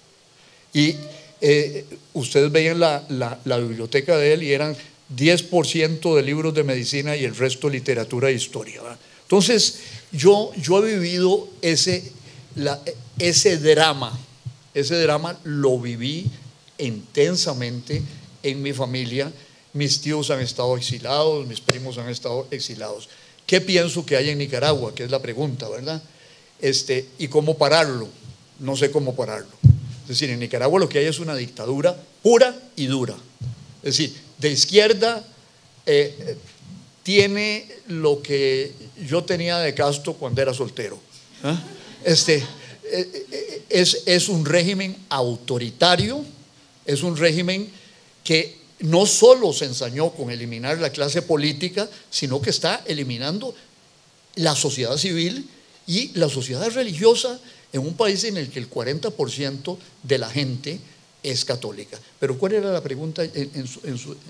y eh, ustedes veían la, la, la biblioteca de él y eran diez por ciento de libros de medicina y el resto literatura e historia, ¿verdad? Entonces yo, yo he vivido ese, la, ese drama, ese drama lo viví intensamente en mi familia. Mis tíos han estado exilados, mis primos han estado exilados. ¿Qué pienso que hay en Nicaragua? Que es la pregunta, ¿verdad? Este, ¿y cómo pararlo? No sé cómo pararlo. Es decir, en Nicaragua lo que hay es una dictadura pura y dura. Es decir, de izquierda eh, tiene lo que yo tenía de Castro cuando era soltero. ¿Eh? Este, eh, es, es un régimen autoritario, es un régimen que no solo se ensañó con eliminar la clase política, sino que está eliminando la sociedad civil y la sociedad religiosa en un país en el que el cuarenta por ciento de la gente es católica. Pero ¿cuál era la pregunta en, en su, en su...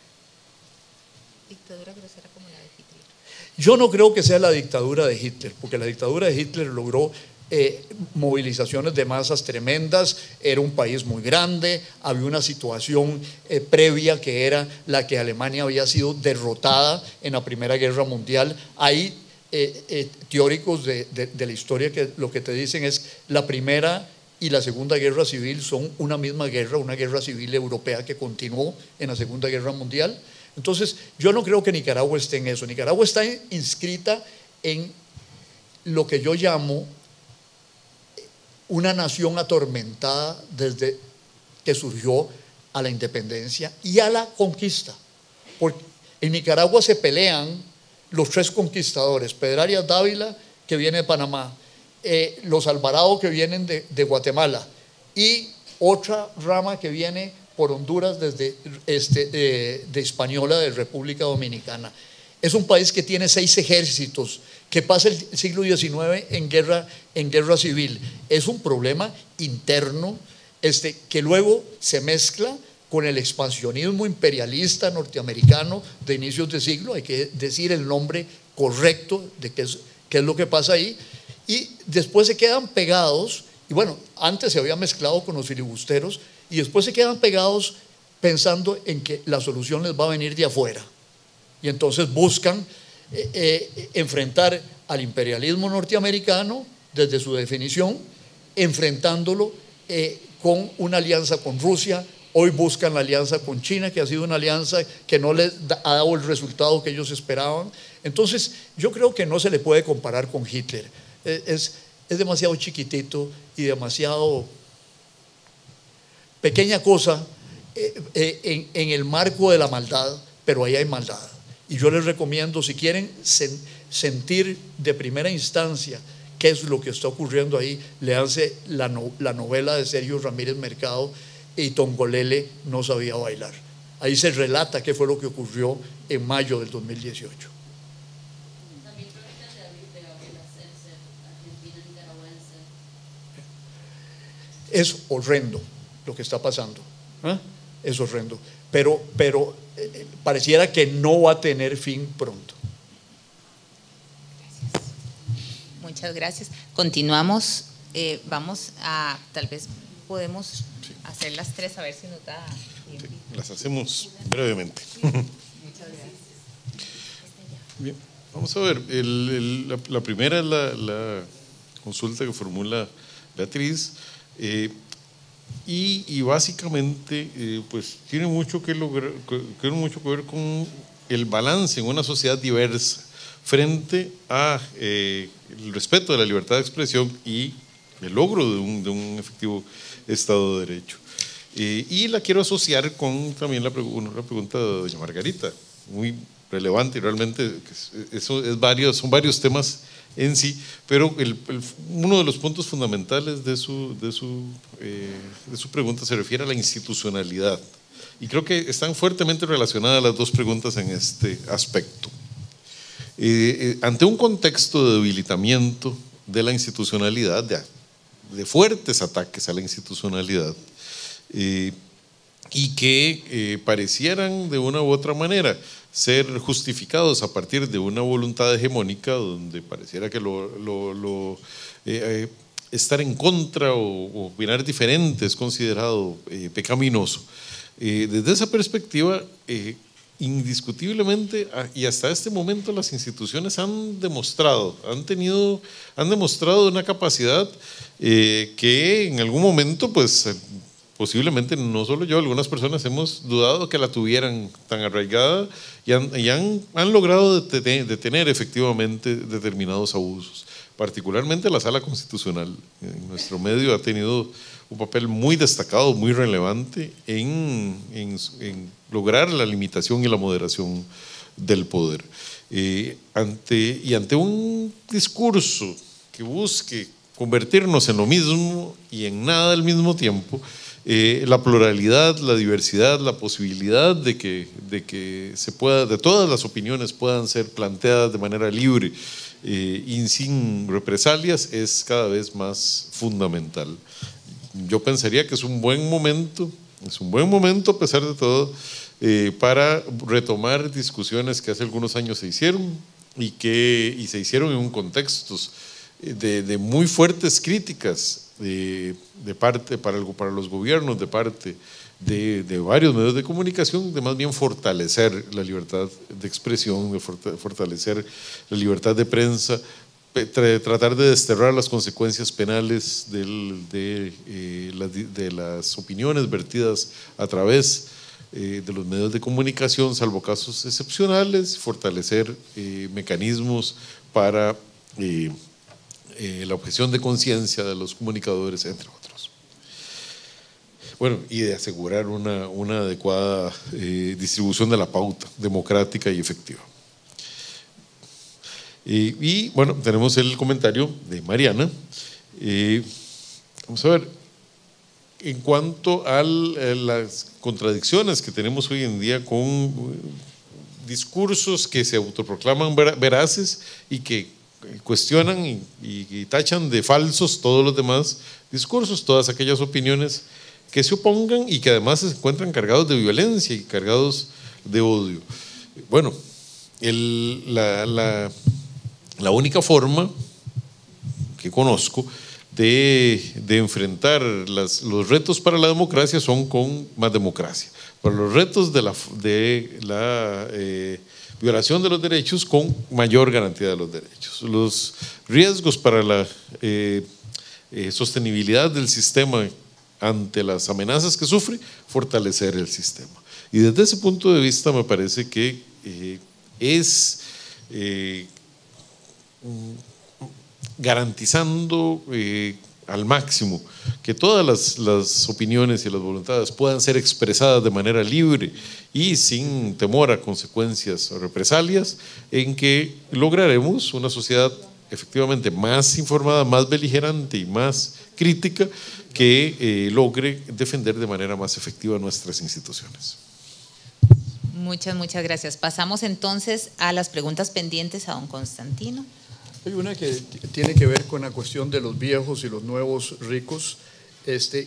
Dictadura grosera como la de Hitler. Yo no creo que sea la dictadura de Hitler, porque la dictadura de Hitler logró Eh, movilizaciones de masas tremendas, era un país muy grande, había una situación eh, previa que era la que Alemania había sido derrotada en la Primera Guerra Mundial. Hay eh, eh, teóricos de, de, de la historia que lo que te dicen es la Primera y la Segunda Guerra Civil son una misma guerra, una guerra civil europea que continuó en la Segunda Guerra Mundial. Entonces yo no creo que Nicaragua esté en eso. Nicaragua está inscrita en lo que yo llamo una nación atormentada desde que surgió a la independencia y a la conquista. Porque en Nicaragua se pelean los tres conquistadores: Pedro Arias Dávila, que viene de Panamá, eh, los Alvarado, que vienen de, de Guatemala, y otra rama que viene por Honduras desde este, de, de Hispaniola, de República Dominicana. Es un país que tiene seis ejércitos, que pasa el siglo diecinueve en guerra, en guerra civil. Es un problema interno este, que luego se mezcla con el expansionismo imperialista norteamericano de inicios de siglo, hay que decir el nombre correcto de qué es, qué es lo que pasa ahí, y después se quedan pegados, y bueno, antes se había mezclado con los filibusteros, y después se quedan pegados pensando en que la solución les va a venir de afuera, y entonces buscan eh, eh, enfrentar al imperialismo norteamericano desde su definición, enfrentándolo eh, con una alianza con Rusia. Hoy buscan la alianza con China, que ha sido una alianza que no les ha dado el resultado que ellos esperaban. Entonces, yo creo que no se le puede comparar con Hitler. Es, es demasiado chiquitito y demasiado pequeña cosa eh, eh, en, en el marco de la maldad, pero ahí hay maldad. Y yo les recomiendo, si quieren sen, sentir de primera instancia qué es lo que está ocurriendo ahí, léanse la, no, la novela de Sergio Ramírez Mercado, y Tongolele no sabía bailar. Ahí se relata qué fue lo que ocurrió en mayo del dos mil dieciocho. Es horrendo lo que está pasando, ¿eh? Es horrendo, pero, pero eh, pareciera que no va a tener fin pronto. Gracias. Muchas gracias. Continuamos, eh, vamos a, tal vez podemos sí. hacer las tres, a ver si nos da tiempo. Sí, las hacemos brevemente. Muchas gracias. Bien, vamos a ver, el, el, la, la primera es la, la consulta que formula Beatriz, eh, y, y básicamente eh, pues tiene mucho que, lograr, tiene mucho que ver con el balance en una sociedad diversa frente a eh, el respeto de la libertad de expresión y el logro de un, de un efectivo Estado de Derecho. Eh, y la quiero asociar con también la, la pregunta de doña Margarita, muy relevante, y realmente eso es varios, son varios temas en sí, pero el, el, uno de los puntos fundamentales de su, de, su, eh, de su pregunta se refiere a la institucionalidad, y creo que están fuertemente relacionadas las dos preguntas en este aspecto. Eh, eh, ante un contexto de debilitamiento de la institucionalidad, de, de fuertes ataques a la institucionalidad, eh, y que eh, parecieran de una u otra manera ser justificados a partir de una voluntad hegemónica donde pareciera que lo, lo, lo, eh, estar en contra o, o opinar diferente es considerado eh, pecaminoso. Eh, desde esa perspectiva, eh, indiscutiblemente y hasta este momento las instituciones han demostrado, han tenido, han demostrado una capacidad eh, que en algún momento pues posiblemente no solo yo, algunas personas hemos dudado que la tuvieran tan arraigada y han, y han, han logrado detener, detener efectivamente determinados abusos. Particularmente la Sala Constitucional en nuestro medio ha tenido un papel muy destacado, muy relevante en, en, en lograr la limitación y la moderación del poder. Eh, ante, y ante un discurso que busque convertirnos en lo mismo y en nada al mismo tiempo, eh, la pluralidad, la diversidad, la posibilidad de que, de que se pueda, de todas las opiniones puedan ser planteadas de manera libre eh, y sin represalias es cada vez más fundamental. Yo pensaría que es un buen momento, es un buen momento a pesar de todo, eh, para retomar discusiones que hace algunos años se hicieron y que y se hicieron en un contexto de, de muy fuertes críticas de, de parte para, el, para los gobiernos, de parte de, de varios medios de comunicación, de más bien fortalecer la libertad de expresión, de fortalecer la libertad de prensa, tratar de desterrar las consecuencias penales del, de, eh, la, de las opiniones vertidas a través eh, de los medios de comunicación, salvo casos excepcionales, fortalecer eh, mecanismos para eh, eh, la objeción de conciencia de los comunicadores, entre otros. Bueno, y de asegurar una, una adecuada eh, distribución de la pauta democrática y efectiva. Eh, y bueno, tenemos el comentario de Mariana. Eh, vamos a ver, en cuanto a las contradicciones que tenemos hoy en día con discursos que se autoproclaman veraces y que cuestionan y, y, y tachan de falsos todos los demás discursos, todas aquellas opiniones que se opongan y que además se encuentran cargados de violencia y cargados de odio. Bueno, el, la, la, la única forma que conozco de, de enfrentar las, los retos para la democracia son con más democracia. Para los retos de la, de la eh, violación de los derechos, con mayor garantía de los derechos. Los riesgos para la eh, eh, sostenibilidad del sistema ante las amenazas que sufre, fortalecer el sistema. Y desde ese punto de vista me parece que eh, es eh, garantizando eh, al máximo que todas las, las opiniones y las voluntades puedan ser expresadas de manera libre y sin temor a consecuencias o represalias, en que lograremos una sociedad efectivamente más informada, más beligerante y más crítica, que eh, logre defender de manera más efectiva nuestras instituciones. Muchas, muchas gracias. Pasamos entonces a las preguntas pendientes a don Constantino. Hay una que tiene que ver con la cuestión de los viejos y los nuevos ricos. Este,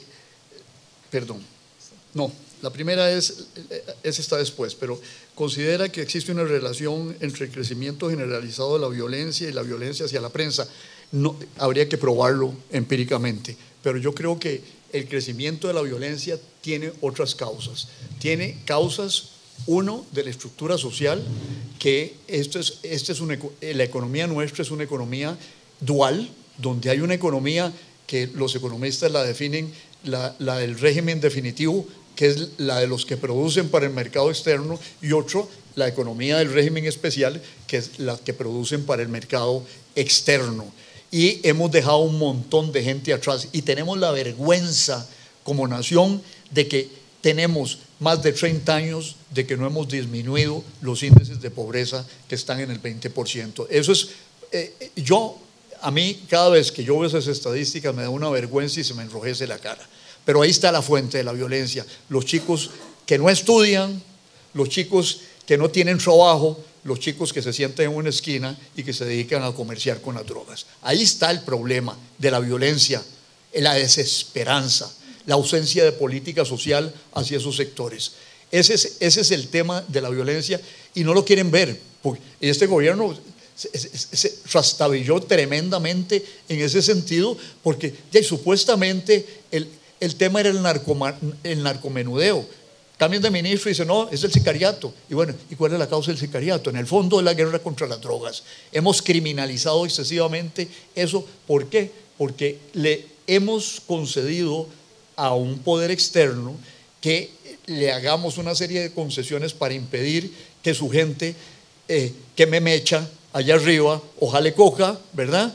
perdón, no, la primera es, esa está después, pero considera que existe una relación entre el crecimiento generalizado de la violencia y la violencia hacia la prensa. No, habría que probarlo empíricamente, pero yo creo que el crecimiento de la violencia tiene otras causas. Tiene causas, uno, de la estructura social, que esto es, esto es una, la economía nuestra es una economía dual, donde hay una economía que los economistas la definen, la, la del régimen definitivo, que es la de los que producen para el mercado externo, y otro, la economía del régimen especial, que es la que producen para el mercado externo. Y hemos dejado un montón de gente atrás y tenemos la vergüenza como nación de que tenemos más de treinta años de que no hemos disminuido los índices de pobreza, que están en el veinte por ciento. Eso es, eh, yo, a mí cada vez que yo veo esas estadísticas me da una vergüenza y se me enrojece la cara. Pero ahí está la fuente de la violencia: los chicos que no estudian, los chicos que no tienen trabajo, los chicos que se sientan en una esquina y que se dedican a comerciar con las drogas. Ahí está el problema de la violencia, la desesperanza, la ausencia de política social hacia esos sectores. Ese es, ese es el tema de la violencia y no lo quieren ver. Porque este gobierno se, se, se trastabilló tremendamente en ese sentido, porque ya, supuestamente el, el tema era el, narcoma, el narcomenudeo. Cambian de ministro y dicen, no, es el sicariato. Y bueno, ¿y cuál es la causa del sicariato? En el fondo es la guerra contra las drogas. Hemos criminalizado excesivamente eso. ¿Por qué? Porque le hemos concedido a un poder externo que le hagamos una serie de concesiones para impedir que su gente eh, queme mecha allá arriba, ojalá coja, ¿verdad?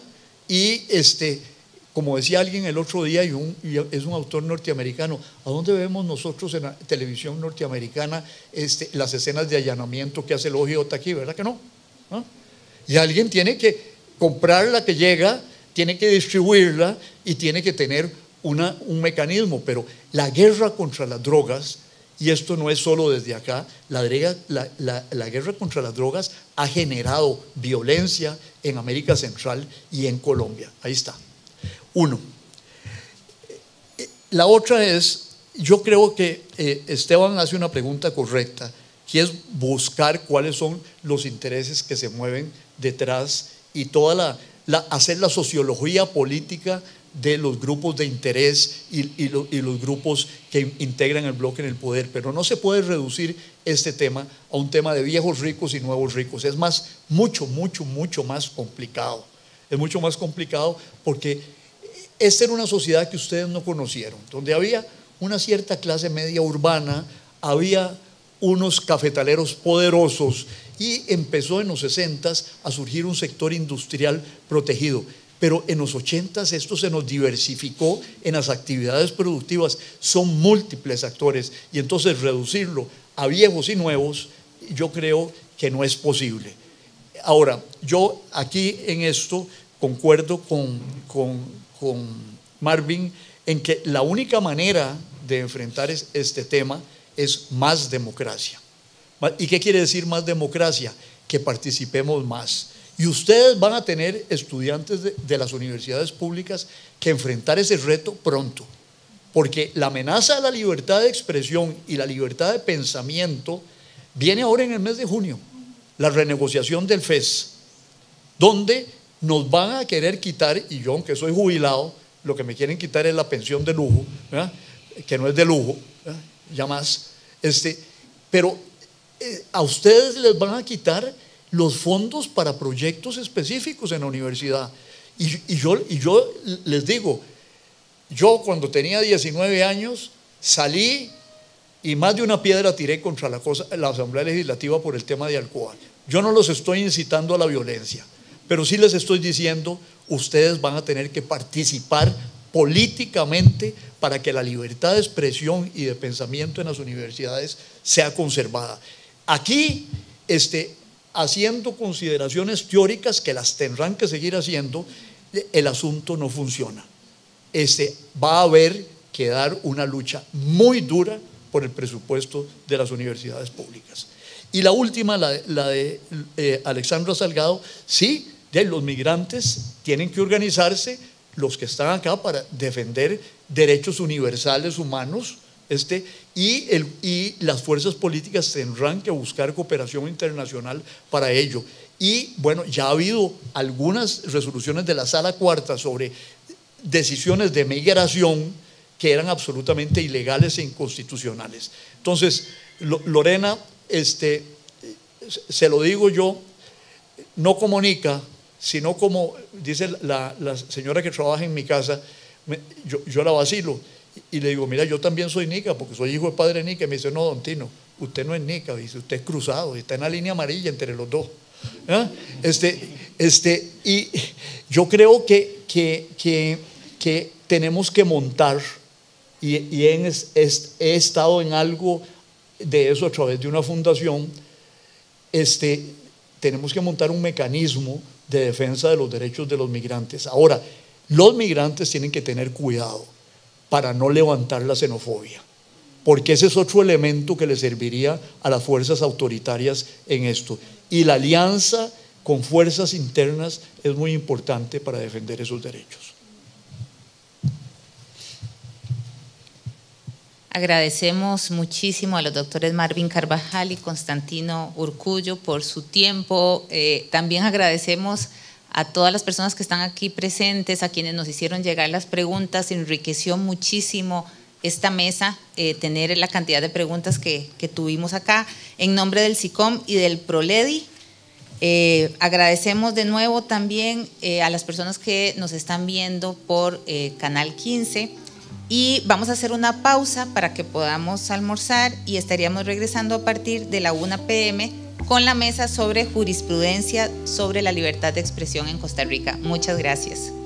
Y este, como decía alguien el otro día, y, un, y es un autor norteamericano, ¿a dónde vemos nosotros en la televisión norteamericana este, las escenas de allanamiento que hace el O J J aquí? ¿Verdad que no? ¿Ah? Y alguien tiene que comprar la que llega, tiene que distribuirla y tiene que tener Una, un mecanismo. Pero la guerra contra las drogas, y esto no es solo desde acá, la, la, la, la guerra contra las drogas ha generado violencia en América Central y en Colombia. Ahí está. Uno. La otra es, yo creo que eh, Esteban hace una pregunta correcta, que es buscar cuáles son los intereses que se mueven detrás y toda la, la hacer la sociología política de los grupos de interés y, y, lo, y los grupos que integran el bloque en el poder. Pero no se puede reducir este tema a un tema de viejos ricos y nuevos ricos. Es más, mucho, mucho, mucho más complicado. Es mucho más complicado porque esta era una sociedad que ustedes no conocieron, donde había una cierta clase media urbana, había unos cafetaleros poderosos y empezó en los sesentas a surgir un sector industrial protegido. Pero en los ochentas esto se nos diversificó en las actividades productivas, son múltiples actores, y entonces reducirlo a viejos y nuevos yo creo que no es posible. Ahora, yo aquí en esto concuerdo con, con, con Marvin en que la única manera de enfrentar este tema es más democracia. ¿Y qué quiere decir más democracia? Que participemos más. Y ustedes van a tener estudiantes de, de las universidades públicas que enfrentar ese reto pronto, porque la amenaza a la libertad de expresión y la libertad de pensamiento viene ahora en el mes de junio, la renegociación del F E S, donde nos van a querer quitar, y yo aunque soy jubilado, lo que me quieren quitar es la pensión de lujo, ¿verdad? Que no es de lujo, ¿verdad? Ya más, este, pero eh, a ustedes les van a quitar los fondos para proyectos específicos en la universidad. Y, y, yo, y yo les digo, yo cuando tenía diecinueve años salí y más de una piedra tiré contra la, cosa, la Asamblea Legislativa por el tema de Alcoa. Yo no los estoy incitando a la violencia, pero sí les estoy diciendo, ustedes van a tener que participar políticamente para que la libertad de expresión y de pensamiento en las universidades sea conservada. Aquí, este, haciendo consideraciones teóricas que las tendrán que seguir haciendo, el asunto no funciona. Este, va a haber que dar una lucha muy dura por el presupuesto de las universidades públicas. Y la última, la, la de eh, Alexandra Salgado, sí, de los migrantes tienen que organizarse, los que están acá, para defender derechos universales humanos, este, y, el, y las fuerzas políticas tendrán que buscar cooperación internacional para ello. Y bueno, ya ha habido algunas resoluciones de la Sala Cuarta sobre decisiones de migración que eran absolutamente ilegales e inconstitucionales. Entonces, Lorena, este, se lo digo yo, no como Nica, sino como dice la, la señora que trabaja en mi casa, me, yo, yo la vacilo y le digo, mira, yo también soy Nica porque soy hijo de padre Nica. Y me dice, no, don Tino, usted no es Nica, dice, usted es cruzado, está en la línea amarilla entre los dos. ¿Eh? Este, este, y yo creo que, que, que, que tenemos que montar, y, y en, es, es, he estado en algo de eso a través de una fundación, este, tenemos que montar un mecanismo de defensa de los derechos de los migrantes. Ahora, los migrantes tienen que tener cuidado para no levantar la xenofobia, porque ese es otro elemento que le serviría a las fuerzas autoritarias en esto. Y la alianza con fuerzas internas es muy importante para defender esos derechos. Agradecemos muchísimo a los doctores Marvin Carvajal y Constantino Urcullo por su tiempo. Eh, también agradecemos a todas las personas que están aquí presentes, a quienes nos hicieron llegar las preguntas. Enriqueció muchísimo esta mesa, eh, tener la cantidad de preguntas que, que tuvimos acá. En nombre del SICOM y del PROLEDI, eh, agradecemos de nuevo también eh, a las personas que nos están viendo por eh, Canal quince. Y vamos a hacer una pausa para que podamos almorzar y estaríamos regresando a partir de la una pe eme con la mesa sobre jurisprudencia sobre la libertad de expresión en Costa Rica. Muchas gracias.